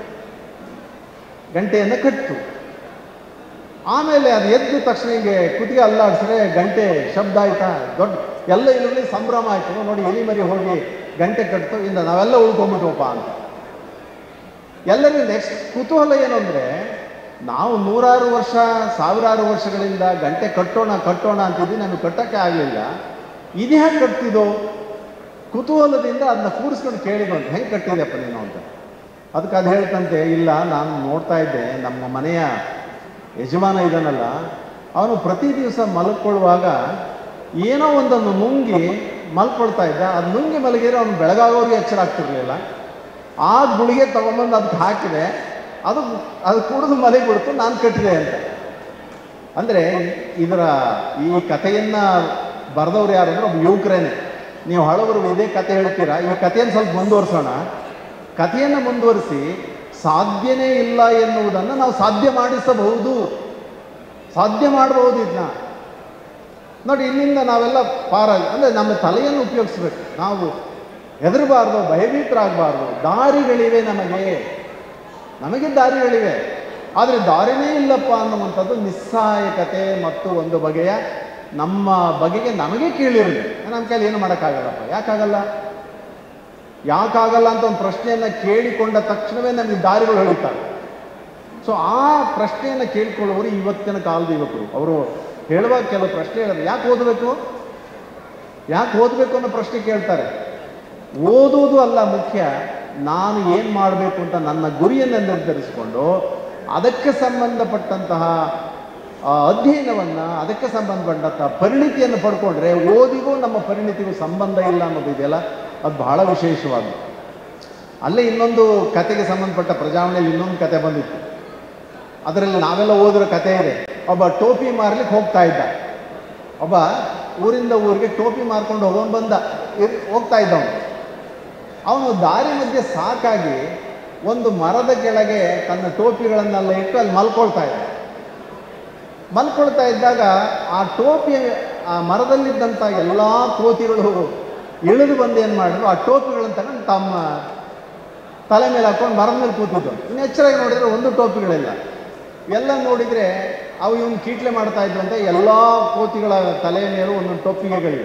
ಕಟ್ಟು. ಆಮೇಲೆ ಅದು ಎದ್ದು ತಕ್ಷಣ ಹೀಗೆ ಕುತ್ತಿಗೆ ಅಲ್ಲಾಡಿಸಿದ್ರೆ ಗಂಟೆ ಶಬ್ದ ಆಯ್ತಾ, ದೊಡ್ಡ ಎಲ್ಲ ಇಲಿ ಸಂಭ್ರಮ ಆಯಿತು. ನೋಡಿ, ಇಲಿಮರಿ ಹೋಗಿ ಗಂಟೆ ಕಟ್ತು, ಇಂದ ನಾವೆಲ್ಲ ಉಳ್ಕೊಂಡ್ಬಿಟ್ವಪ್ಪ ಅಂತ. ಎಲ್ಲರಿಗೂ ನೆಕ್ಸ್ಟ್ ಕುತೂಹಲ ಏನು ಅಂದರೆ, ನಾವು ನೂರಾರು ವರ್ಷ ಸಾವಿರಾರು ವರ್ಷಗಳಿಂದ ಗಂಟೆ ಕಟ್ಟೋಣ ಅಂತಿದ್ವಿ, ನಮಗೆ ಕಟ್ಟೋಕ್ಕೆ ಆಗಲಿಲ್ಲ. ಇದು ಹೇಗೆ ಕಟ್ತಿದ್ದೋ ಕುತೂಹಲದಿಂದ ಅದನ್ನ ಕೂರಿಸ್ಕೊಂಡು ಕೇಳಿದ್ವು ಅಂತ, ಹೆಂಗೆ ಕಟ್ಟಿದೆಯಪ್ಪ ನೀನು ಅಂತ. ಅದಕ್ಕೆ ಅದು ಹೇಳ್ತಂತೆ, ಇಲ್ಲ ನಾನು ನೋಡ್ತಾ ಇದ್ದೆ, ನಮ್ಮ ಮನೆಯ ಯಜಮಾನ ಇದ್ದಾನಲ್ಲ, ಅವನು ಪ್ರತಿ ದಿವಸ ಮಲ್ಕೊಳ್ಳುವಾಗ ಏನೋ ಒಂದನ್ನು ನುಂಗಿ ಮಲ್ಕೊಳ್ತಾ ಇದ್ದ. ಅದು ನುಂಗಿ ಮಲಗಿದ್ರೆ ಅವನು ಬೆಳಗಾಗೋರಿಗೆ ಎಚ್ಚರ ಆಗ್ತಿರ್ಲಿಲ್ಲ. ಆ ಗುಳಿಗೆ ತಗೊಂಬಂದು ಅದಕ್ಕೆ ಹಾಕಿದೆ, ಅದು ಕುಡಿದು ಮಲಗಿಬಿಡ್ತು, ನಾನು ಕಟ್ಟಿದೆ ಅಂತ. ಅಂದರೆ ಈ ಕಥೆಯನ್ನು ಬರೆದವ್ರು ಯಾರು ಅಂದರೆ ಒಬ್ಬ ಯುವಕರೇನೆ. ನೀವು ಹಳಬರು ಇದೇ ಕತೆ ಹೇಳ್ತೀರಾ, ಈ ಕಥೆಯನ್ನು ಸ್ವಲ್ಪ ಮುಂದುವರಿಸೋಣ. ಕಥೆಯನ್ನು ಮುಂದುವರಿಸಿ ಸಾಧ್ಯನೇ ಇಲ್ಲ ಎನ್ನುವುದನ್ನು ನಾವು ಸಾಧ್ಯ ಮಾಡಬಹುದು. ಇದನ್ನ ನೋಡಿ, ಇಲ್ಲಿಂದ ನಾವೆಲ್ಲ ಅಂದರೆ ನಮ್ಮ ತಲೆಯನ್ನು ಉಪಯೋಗಿಸ್ಬೇಕು. ನಾವು ಹೆದರಬಾರ್ದು, ಭಯಭೀತರಾಗಬಾರ್ದು. ದಾರಿಗಳಿವೆ, ನಮಗೆ ದಾರಿಗಳಿವೆ. ಆದರೆ ದಾರಿನೇ ಇಲ್ಲಪ್ಪ ಅನ್ನುವಂಥದ್ದು ನಿಸ್ಸಹಾಯಕತೆ ಮತ್ತು ಒಂದು ಬಗೆಯ ನಮ್ಮ ಬಗೆಗೆ ನಮಗೆ ಕೀಳಿರಲಿ. ನಮ್ಮ ಕೈಲಿ ಏನು ಮಾಡೋಕ್ಕಾಗಲ್ಲಪ್ಪ. ಯಾಕಾಗಲ್ಲ ಅಂತ ಒಂದು ಪ್ರಶ್ನೆಯನ್ನು ಕೇಳಿಕೊಂಡ ತಕ್ಷಣವೇ ನಮಗೆ ದಾರಿಗಳು ಹೇಳ್ತಾರೆ. ಸೊ ಆ ಪ್ರಶ್ನೆಯನ್ನು ಕೇಳಿಕೊಳ್ಳುವವರು ಇವತ್ತಿನ ಕಾಲದ ಯುವಕರು. ಅವರು ಹೇಳುವಾಗ ಕೆಲವು ಪ್ರಶ್ನೆ ಹೇಳಿದ್ರೆ, ಯಾಕೆ ಓದಬೇಕು ಅನ್ನೋ ಪ್ರಶ್ನೆ ಕೇಳ್ತಾರೆ. ಓದುವುದು ಅಲ್ಲ ಮುಖ್ಯ, ನಾನು ಏನು ಮಾಡಬೇಕು ಅಂತ ನನ್ನ ಗುರಿಯನ್ನು ನಿರ್ಧರಿಸಿಕೊಂಡು ಅದಕ್ಕೆ ಸಂಬಂಧಪಟ್ಟಂತಹ ಅಧ್ಯಯನವನ್ನು, ಅದಕ್ಕೆ ಸಂಬಂಧಪಟ್ಟಂತಹ ಪರಿಣಿತಿಯನ್ನು ಪಡ್ಕೊಂಡ್ರೆ ಓದಿಗೂ ನಮ್ಮ ಪರಿಣಿತಿಗೂ ಸಂಬಂಧ ಇಲ್ಲ ಅನ್ನೋದು ಇದೆಯಲ್ಲ, ಅದು ಬಹಳ ವಿಶೇಷವಾದ್ದು. ಅಲ್ಲೇ ಇನ್ನೊಂದು ಕತೆಗೆ ಸಂಬಂಧಪಟ್ಟ ಪ್ರಜಾವಣೆಯಲ್ಲಿ ಇನ್ನೊಂದು ಕತೆ ಬಂದಿತ್ತು. ಅದರಲ್ಲಿ ನಾವೆಲ್ಲ ಓದಿರೋ ಕತೆ ಇದೆ. ಒಬ್ಬ ಟೋಪಿ ಮಾರ್ಲಿಕ್ಕೆ ಹೋಗ್ತಾ ಇದ್ದ. ಒಬ್ಬ ಊರಿಂದ ಊರಿಗೆ ಟೋಪಿ ಮಾರ್ಕೊಂಡು ಹೋಗ್ತಾ ಇದ್ದವನು. ಅವನು ದಾರಿ ಮಧ್ಯೆ ಸಾಕಾಗಿ ಒಂದು ಮರದ ಕೆಳಗೆ ತನ್ನ ಟೋಪಿಗಳನ್ನೆಲ್ಲ ಇಟ್ಟು ಅಲ್ಲಿ ಮಲ್ಕೊಳ್ತಾ ಇದ್ದಾಗ ಆ ಮರದಲ್ಲಿದ್ದಂಥ ಎಲ್ಲ ಕೋತಿಗಳು ಇಳಿದು ಬಂದು ಏನು ಮಾಡಿದ್ರು, ಆ ಟೋಪಿಗಳನ್ನು ತಗೊಂಡು ತಮ್ಮ ತಲೆ ಮೇಲೆ ಹಾಕೊಂಡು ಮರದ ಮೇಲೆ ಕೂತಿದ್ದು. ಇನ್ನು ಎಚ್ಚರಾಗಿ ನೋಡಿದರೆ ಒಂದು ಟೋಪಿಗಳಿಲ್ಲ. ಎಲ್ಲ ನೋಡಿದರೆ ಅವು ಇವನು ಕೀಟ್ಲೆ ಮಾಡ್ತಾ ಇದ್ದು ಅಂತ ಎಲ್ಲ ಕೋತಿಗಳ ತಲೆಯ ಮೇಲೂ ಒಂದೊಂದು ಟೋಪಿಗೆಗಳಿವೆ.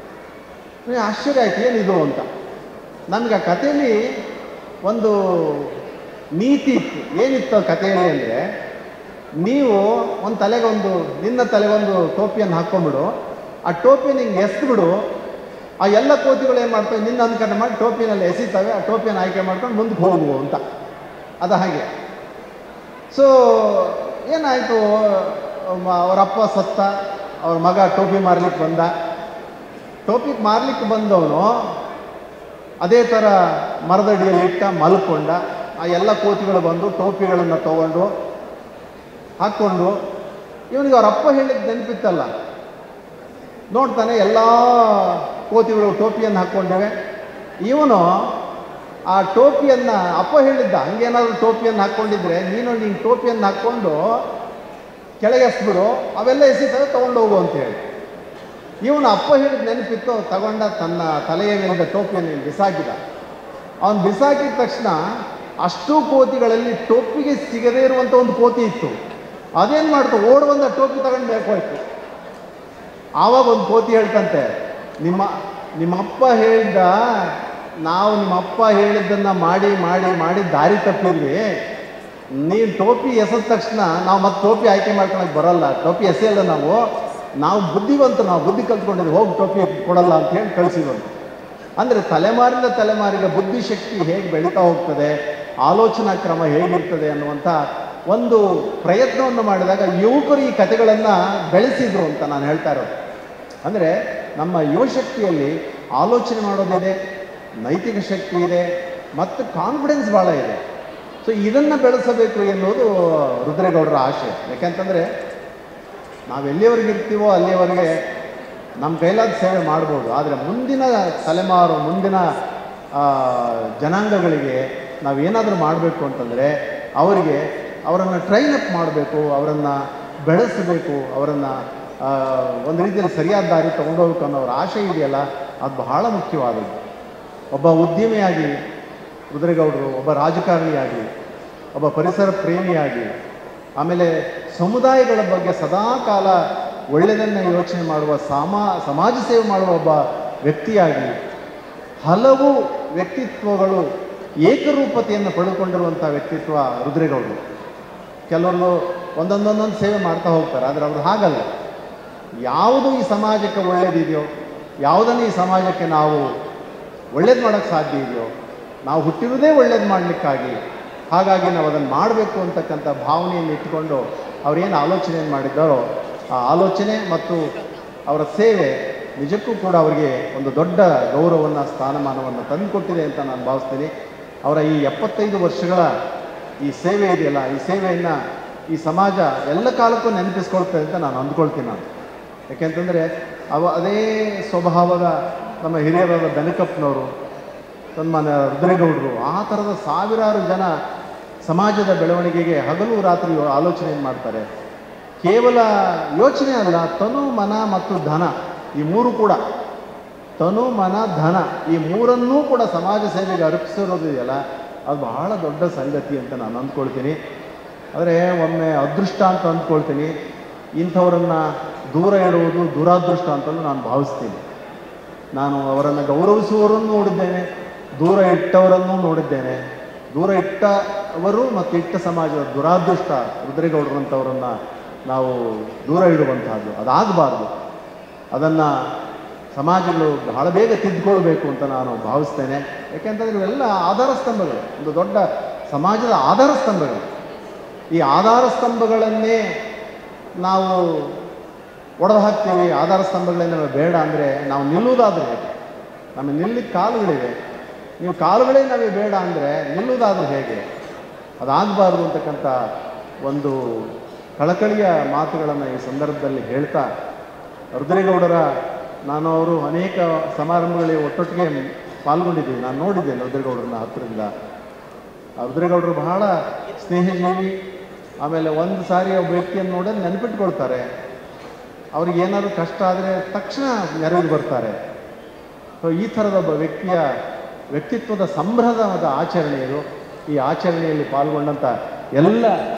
ಆಶ್ಚರ್ಯ ಆಯ್ತು, ಏನಿದು ಅಂತ. ನಮಗೆ ಆ ಕಥೆಯಲ್ಲಿ ಒಂದು ನೀತಿ ಇತ್ತು. ಏನಿತ್ತು ಕಥೆಯಲ್ಲಿ ಅಂದರೆ, ನೀವು ನಿನ್ನ ತಲೆಗೊಂದು ಟೋಪಿಯನ್ನು ಹಾಕ್ಕೊಂಡ್ಬಿಡು, ಆ ಟೋಪಿಯನ್ನು ಹಿಂಗೆ ಎಸ್ಬಿಡು, ಆ ಎಲ್ಲ ಕೋತಿಗಳು ಏನು ಮಾಡ್ತವೆ, ನಿನ್ನ ಅನ್ಕಂಡು ಮಾಡಿ ಟೋಪಿನಲ್ಲಿ ಎಸಿತವೆ, ಆ ಟೋಪಿಯನ್ನು ಆಯ್ಕೆ ಮಾಡ್ಕೊಂಡು ಮುಂದಕ್ಕೆ ಹೋಗುವು ಅಂತ. ಅದು ಹಾಗೆ. ಸೊ ಏನಾಯಿತು, ಅವರಪ್ಪ ಸತ್ತ, ಅವ್ರ ಮಗ ಟೋಪಿ ಮಾರ್ಲಿಕ್ಕೆ ಬಂದವನು ಅದೇ ಥರ ಮರದಡಿಯಲ್ಲಿ ಮಲ್ಕೊಂಡ. ಆ ಎಲ್ಲ ಕೋತಿಗಳು ಬಂದು ಟೋಪಿಗಳನ್ನು ತಗೊಂಡು ಹಾಕ್ಕೊಂಡು, ಇವನಿಗೆ ಅವರಪ್ಪ ಹೇಳಿದ್ದು ನೆನಪಿತ್ತಲ್ಲ. ನೋಡ್ತಾನೆ ಎಲ್ಲ ಕೋತಿಗಳು ಟೋಪಿಯನ್ನು ಹಾಕ್ಕೊಂಡಿವೆ. ಇವನು ಆ ಟೋಪಿಯನ್ನು, ಅಪ್ಪ ಹೇಳಿದ್ದ ಹಂಗೇನಾದರೂ ಟೋಪಿಯನ್ನು ಹಾಕ್ಕೊಂಡಿದ್ರೆ ನೀನು ಟೋಪಿಯನ್ನು ಹಾಕ್ಕೊಂಡು ಕೆಳಗೆ ಎಸ್ಬಿಡು, ಅವೆಲ್ಲ ಎಸಿತವೆ, ತೊಗೊಂಡು ಹೋಗು ಅಂತೇಳಿ. ಇವನು ಅಪ್ಪ ಹೇಳಿದ ನೆನಪಿತ್ತು, ತಗೊಂಡ ತನ್ನ ತಲೆಯ ಮೇಲಿದ್ದ ಟೋಪಿಯನ್ನು ಬಿಸಾಕಿದ. ಅವನು ಬಿಸಾಕಿದ ತಕ್ಷಣ ಅಷ್ಟೂ ಕೋತಿಗಳಲ್ಲಿ ಟೋಪಿಗೆ ಸಿಗದೇ ಇರುವಂಥ ಒಂದು ಕೋತಿ ಇತ್ತು. ಅದೇನು ಮಾಡ್ತು, ಓಡ್ ಬಂದ ಟೋಪಿ ತಗೊಂಡು ಹೋಯ್ತು. ಆವಾಗ ಒಂದು ಕೋತಿ ಹೇಳ್ತಂತೆ, ನಿಮ್ಮಪ್ಪ ಹೇಳಿದ್ದ, ನಾವು ನಿಮ್ಮಪ್ಪ ಹೇಳಿದ್ದನ್ನು ಮಾಡಿ ದಾರಿ ತಪ್ಪಿದ್ವಿ. ನೀನು ಟೋಪಿ ಎಸೆದ ತಕ್ಷಣ ನಾವು ಮತ್ತೆ ಟೋಪಿ ಆಯ್ಕೆ ಮಾಡ್ಕೊಳಕ್ಕೆ ಬರಲ್ಲ, ಟೋಪಿ ಎಸೆಯಲ್ಲ, ನಾವು ಬುದ್ಧಿವಂತರು, ನಾವು ಬುದ್ಧಿ ಕಲ್ತ್ಕೊಂಡಿದ್ವಿ, ಹೋಗಿ ಟೋಪಿ ಕೊಡಲ್ಲ ಅಂತ ಹೇಳಿ ಕಳಿಸಿದಂತೆ. ಅಂದರೆ ತಲೆಮಾರಿಂದ ತಲೆಮಾರಿಗೆ ಬುದ್ಧಿಶಕ್ತಿ ಹೇಗೆ ಬೆಳೀತಾ ಹೋಗ್ತದೆ, ಆಲೋಚನಾ ಕ್ರಮ ಹೇಗಿರ್ತದೆ ಅನ್ನುವಂಥ ಒಂದು ಪ್ರಯತ್ನವನ್ನು ಮಾಡಿದಾಗ ಯುವಕರು ಈ ಕಥೆಗಳನ್ನು ಬೆಳೆಸಿದ್ರು ಅಂತ ನಾನು ಹೇಳ್ತಾ ಇರೋದು. ಅಂದರೆ ನಮ್ಮ ಯುವಶಕ್ತಿಯಲ್ಲಿ ಆಲೋಚನೆ ಮಾಡೋದಿದೆ, ನೈತಿಕ ಶಕ್ತಿ ಇದೆ ಮತ್ತು ಕಾನ್ಫಿಡೆನ್ಸ್ ಭಾಳ ಇದೆ. ಸೊ ಇದನ್ನು ಬೆಳೆಸಬೇಕು ಎನ್ನುವುದು ರುದ್ರೇಗೌಡರ ಆಶೆ. ಯಾಕೆಂತಂದರೆ ನಾವು ಎಲ್ಲಿವರೆಗೆ ಇರ್ತೀವೋ ಅಲ್ಲಿಯವರೆಗೆ ನಮ್ಮ ಕೈಲಾದ ಸೇವೆ ಮಾಡ್ಬೋದು. ಆದರೆ ಮುಂದಿನ ತಲೆಮಾರು, ಮುಂದಿನ ಜನಾಂಗಗಳಿಗೆ ನಾವೇನಾದರೂ ಮಾಡಬೇಕು ಅಂತಂದರೆ ಅವರನ್ನು ಟ್ರೈನ್ ಅಪ್ ಮಾಡಬೇಕು, ಅವರನ್ನು ಬೆಳೆಸಬೇಕು, ಅವರನ್ನು ಒಂದು ರೀತಿಯಲ್ಲಿ ಸರಿಯಾದ ದಾರಿ ತೊಗೊಂಡೋಗ್ಬೇಕು ಅನ್ನೋರ ಆಶೆ ಇದೆಯಲ್ಲ, ಅದು ಬಹಳ ಮುಖ್ಯವಾದದ್ದು. ಒಬ್ಬ ಉದ್ಯಮಿಯಾಗಿ ರುದ್ರೇಗೌಡರು, ಒಬ್ಬ ರಾಜಕಾರಣಿಯಾಗಿ, ಒಬ್ಬ ಪರಿಸರ ಪ್ರೇಮಿಯಾಗಿ, ಆಮೇಲೆ ಸಮುದಾಯಗಳ ಬಗ್ಗೆ ಸದಾಕಾಲ ಒಳ್ಳೆಯದನ್ನು ಯೋಚನೆ ಮಾಡುವ, ಸಮಾಜ ಸೇವೆ ಮಾಡುವ ಒಬ್ಬ ವ್ಯಕ್ತಿಯಾಗಿ ಹಲವು ವ್ಯಕ್ತಿತ್ವಗಳು ಏಕರೂಪತೆಯನ್ನು ಪಡೆದುಕೊಂಡಿರುವಂಥ ವ್ಯಕ್ತಿತ್ವ ರುದ್ರೇಗೌಡರು. ಕೆಲವರು ಒಂದೊಂದೊಂದೊಂದು ಸೇವೆ ಮಾಡ್ತಾ ಹೋಗ್ತಾರೆ. ಆದರೆ ಅವರು ಹಾಗಲ್ಲ. ಯಾವುದು ಈ ಸಮಾಜಕ್ಕೆ ಒಳ್ಳೆಯದಿದೆಯೋ, ಯಾವುದನ್ನು ಈ ಸಮಾಜಕ್ಕೆ ನಾವು ಒಳ್ಳೇದು ಮಾಡೋಕ್ಕೆ ಸಾಧ್ಯ ಇದೆಯೋ, ನಾವು ಹುಟ್ಟಿರೋದೇ ಒಳ್ಳೇದು ಮಾಡಲಿಕ್ಕಾಗಿ, ಹಾಗಾಗಿ ನಾವು ಅದನ್ನು ಮಾಡಬೇಕು ಅಂತಕ್ಕಂಥ ಭಾವನೆಯನ್ನು ಇಟ್ಟುಕೊಂಡು ಅವರೇನು ಆಲೋಚನೆಯನ್ನು ಮಾಡಿದ್ದಾರೋ ಆ ಆಲೋಚನೆ ಮತ್ತು ಅವರ ಸೇವೆ ನಿಜಕ್ಕೂ ಕೂಡ ಅವರಿಗೆ ಒಂದು ದೊಡ್ಡ ಗೌರವವನ್ನು, ಸ್ಥಾನಮಾನವನ್ನು ತಂದುಕೊಟ್ಟಿದೆ ಅಂತ ನಾನು ಭಾವಿಸ್ತೀನಿ. ಅವರ ಈ 75 ವರ್ಷಗಳ ಈ ಸೇವೆ ಇದೆಯಲ್ಲ, ಈ ಸೇವೆಯನ್ನು ಈ ಸಮಾಜ ಎಲ್ಲ ಕಾಲಕ್ಕೂ ನೆನಪಿಸ್ಕೊಳ್ತದೆ ಅಂತ ನಾನು ಅಂದ್ಕೊಳ್ತೀನಿ. ಯಾಕೆಂತಂದರೆ ಅದೇ ಸ್ವಭಾವದ ನಮ್ಮ ಹಿರಿಯರಾದ ಬೆನಕಪ್ಪನವರು, ಸನ್ಮಾನ್ಯ ರುದ್ರೇಗೌಡರು, ಆ ಥರದ ಸಾವಿರಾರು ಜನ ಸಮಾಜದ ಬೆಳವಣಿಗೆಗೆ ಹಗಲು ರಾತ್ರಿ ಆಲೋಚನೆಯನ್ನು ಮಾಡ್ತಾರೆ. ಕೇವಲ ಯೋಚನೆ ಅಲ್ಲ, ತನು ಮನ ಮತ್ತು ಧನ, ಈ ಮೂರು ಕೂಡ, ತನು ಮನ ಧನ, ಈ ಮೂರನ್ನೂ ಕೂಡ ಸಮಾಜ ಸೇವೆಗೆ ಅರ್ಪಿಸಿರೋದಿದೆಯಲ್ಲ, ಅದು ಬಹಳ ದೊಡ್ಡ ಸಂಗತಿ ಅಂತ ನಾನು ಅಂದ್ಕೊಳ್ತೀನಿ. ಆದರೆ ಒಮ್ಮೆ ಅದೃಷ್ಟ ಅಂತ ಅಂದ್ಕೊಳ್ತೀನಿ. ಇಂಥವರನ್ನು ದೂರ ಇಡುವುದು ದುರಾದೃಷ್ಟ ಅಂತಲೂ ನಾನು ಭಾವಿಸ್ತೀನಿ. ನಾನು ಅವರನ್ನು ಗೌರವಿಸುವವರನ್ನು ನೋಡಿದ್ದೇನೆ, ದೂರ ಇಟ್ಟವರನ್ನು ನೋಡಿದ್ದೇನೆ. ದೂರ ಇಟ್ಟವರು ಮತ್ತು ಇಟ್ಟ ಸಮಾಜದ ದುರಾದೃಷ್ಟ ರುದ್ರೇಗೌಡರಂಥವರನ್ನು ನಾವು ದೂರ ಇಡುವಂತಹದ್ದು, ಅದಾಗಬಾರ್ದು. ಅದನ್ನು ಸಮಾಜಗಳು ಬಹಳ ಬೇಗ ತಿದ್ದುಕೊಳ್ಬೇಕು ಅಂತ ನಾನು ಭಾವಿಸ್ತೇನೆ. ಯಾಕೆಂತಂದರೆ ಇವೆಲ್ಲ ಆಧಾರ ಸ್ತಂಭಗಳು, ಒಂದು ದೊಡ್ಡ ಸಮಾಜದ ಆಧಾರ ಸ್ತಂಭಗಳು. ಈ ಆಧಾರ ಸ್ತಂಭಗಳನ್ನೇ ನಾವು ಒಡೆದು ಹಾಕ್ತೀವಿ, ಆಧಾರ ಸ್ತಂಭಗಳೇ ನಮಗೆ ಬೇಡ ಅಂದರೆ ನಾವು ನಿಲ್ಲುವುದಾದರೆ ಹೇಗೆ? ನಮಗೆ ನಿಲ್ಲಕ್ಕೆ ಕಾಲುಗಳಿವೆ, ನೀವು ಕಾಲುಗಳೇ ನಮಗೆ ಬೇಡ ಅಂದರೆ ನಿಲ್ಲುವುದಾದರೂ ಹೇಗೆ? ಅದಾಗಬಾರ್ದು ಅಂತಕ್ಕಂಥ ಒಂದು ಕಳಕಳಿಯ ಮಾತುಗಳನ್ನು ಈ ಸಂದರ್ಭದಲ್ಲಿ ಹೇಳ್ತಾ, ರುದ್ರೇಗೌಡರ ನಾನು ಅವರು ಅನೇಕ ಸಮಾರಂಭಗಳಿಗೆ ಒಟ್ಟೊಟ್ಟಿಗೆ ಪಾಲ್ಗೊಂಡಿದ್ದೀವಿ. ನಾನು ನೋಡಿದ್ದೇನೆ ರುದ್ರೇಗೌಡರನ್ನ ಹತ್ತಿರದಿಂದ. ರುದ್ರೇಗೌಡರು ಬಹಳ ಸ್ನೇಹಜೀವಿ. ಆಮೇಲೆ ಒಂದು ಸಾರಿ ಒಬ್ಬ ವ್ಯಕ್ತಿಯನ್ನು ನೋಡೋದು ನೆನಪಿಟ್ಕೊಳ್ತಾರೆ. ಅವ್ರಿಗೆ ಏನಾದರೂ ಕಷ್ಟ ಆದರೆ ತಕ್ಷಣ ನೆರವಿಗೆ ಬರ್ತಾರೆ. ಸೊ ಈ ಥರದ ಒಬ್ಬ ವ್ಯಕ್ತಿಯ ವ್ಯಕ್ತಿತ್ವದ ಸಂಭ್ರಮದ ಆಚರಣೆ ಇದು. ಈ ಆಚರಣೆಯಲ್ಲಿ ಪಾಲ್ಗೊಂಡಂಥ ಎಲ್ಲ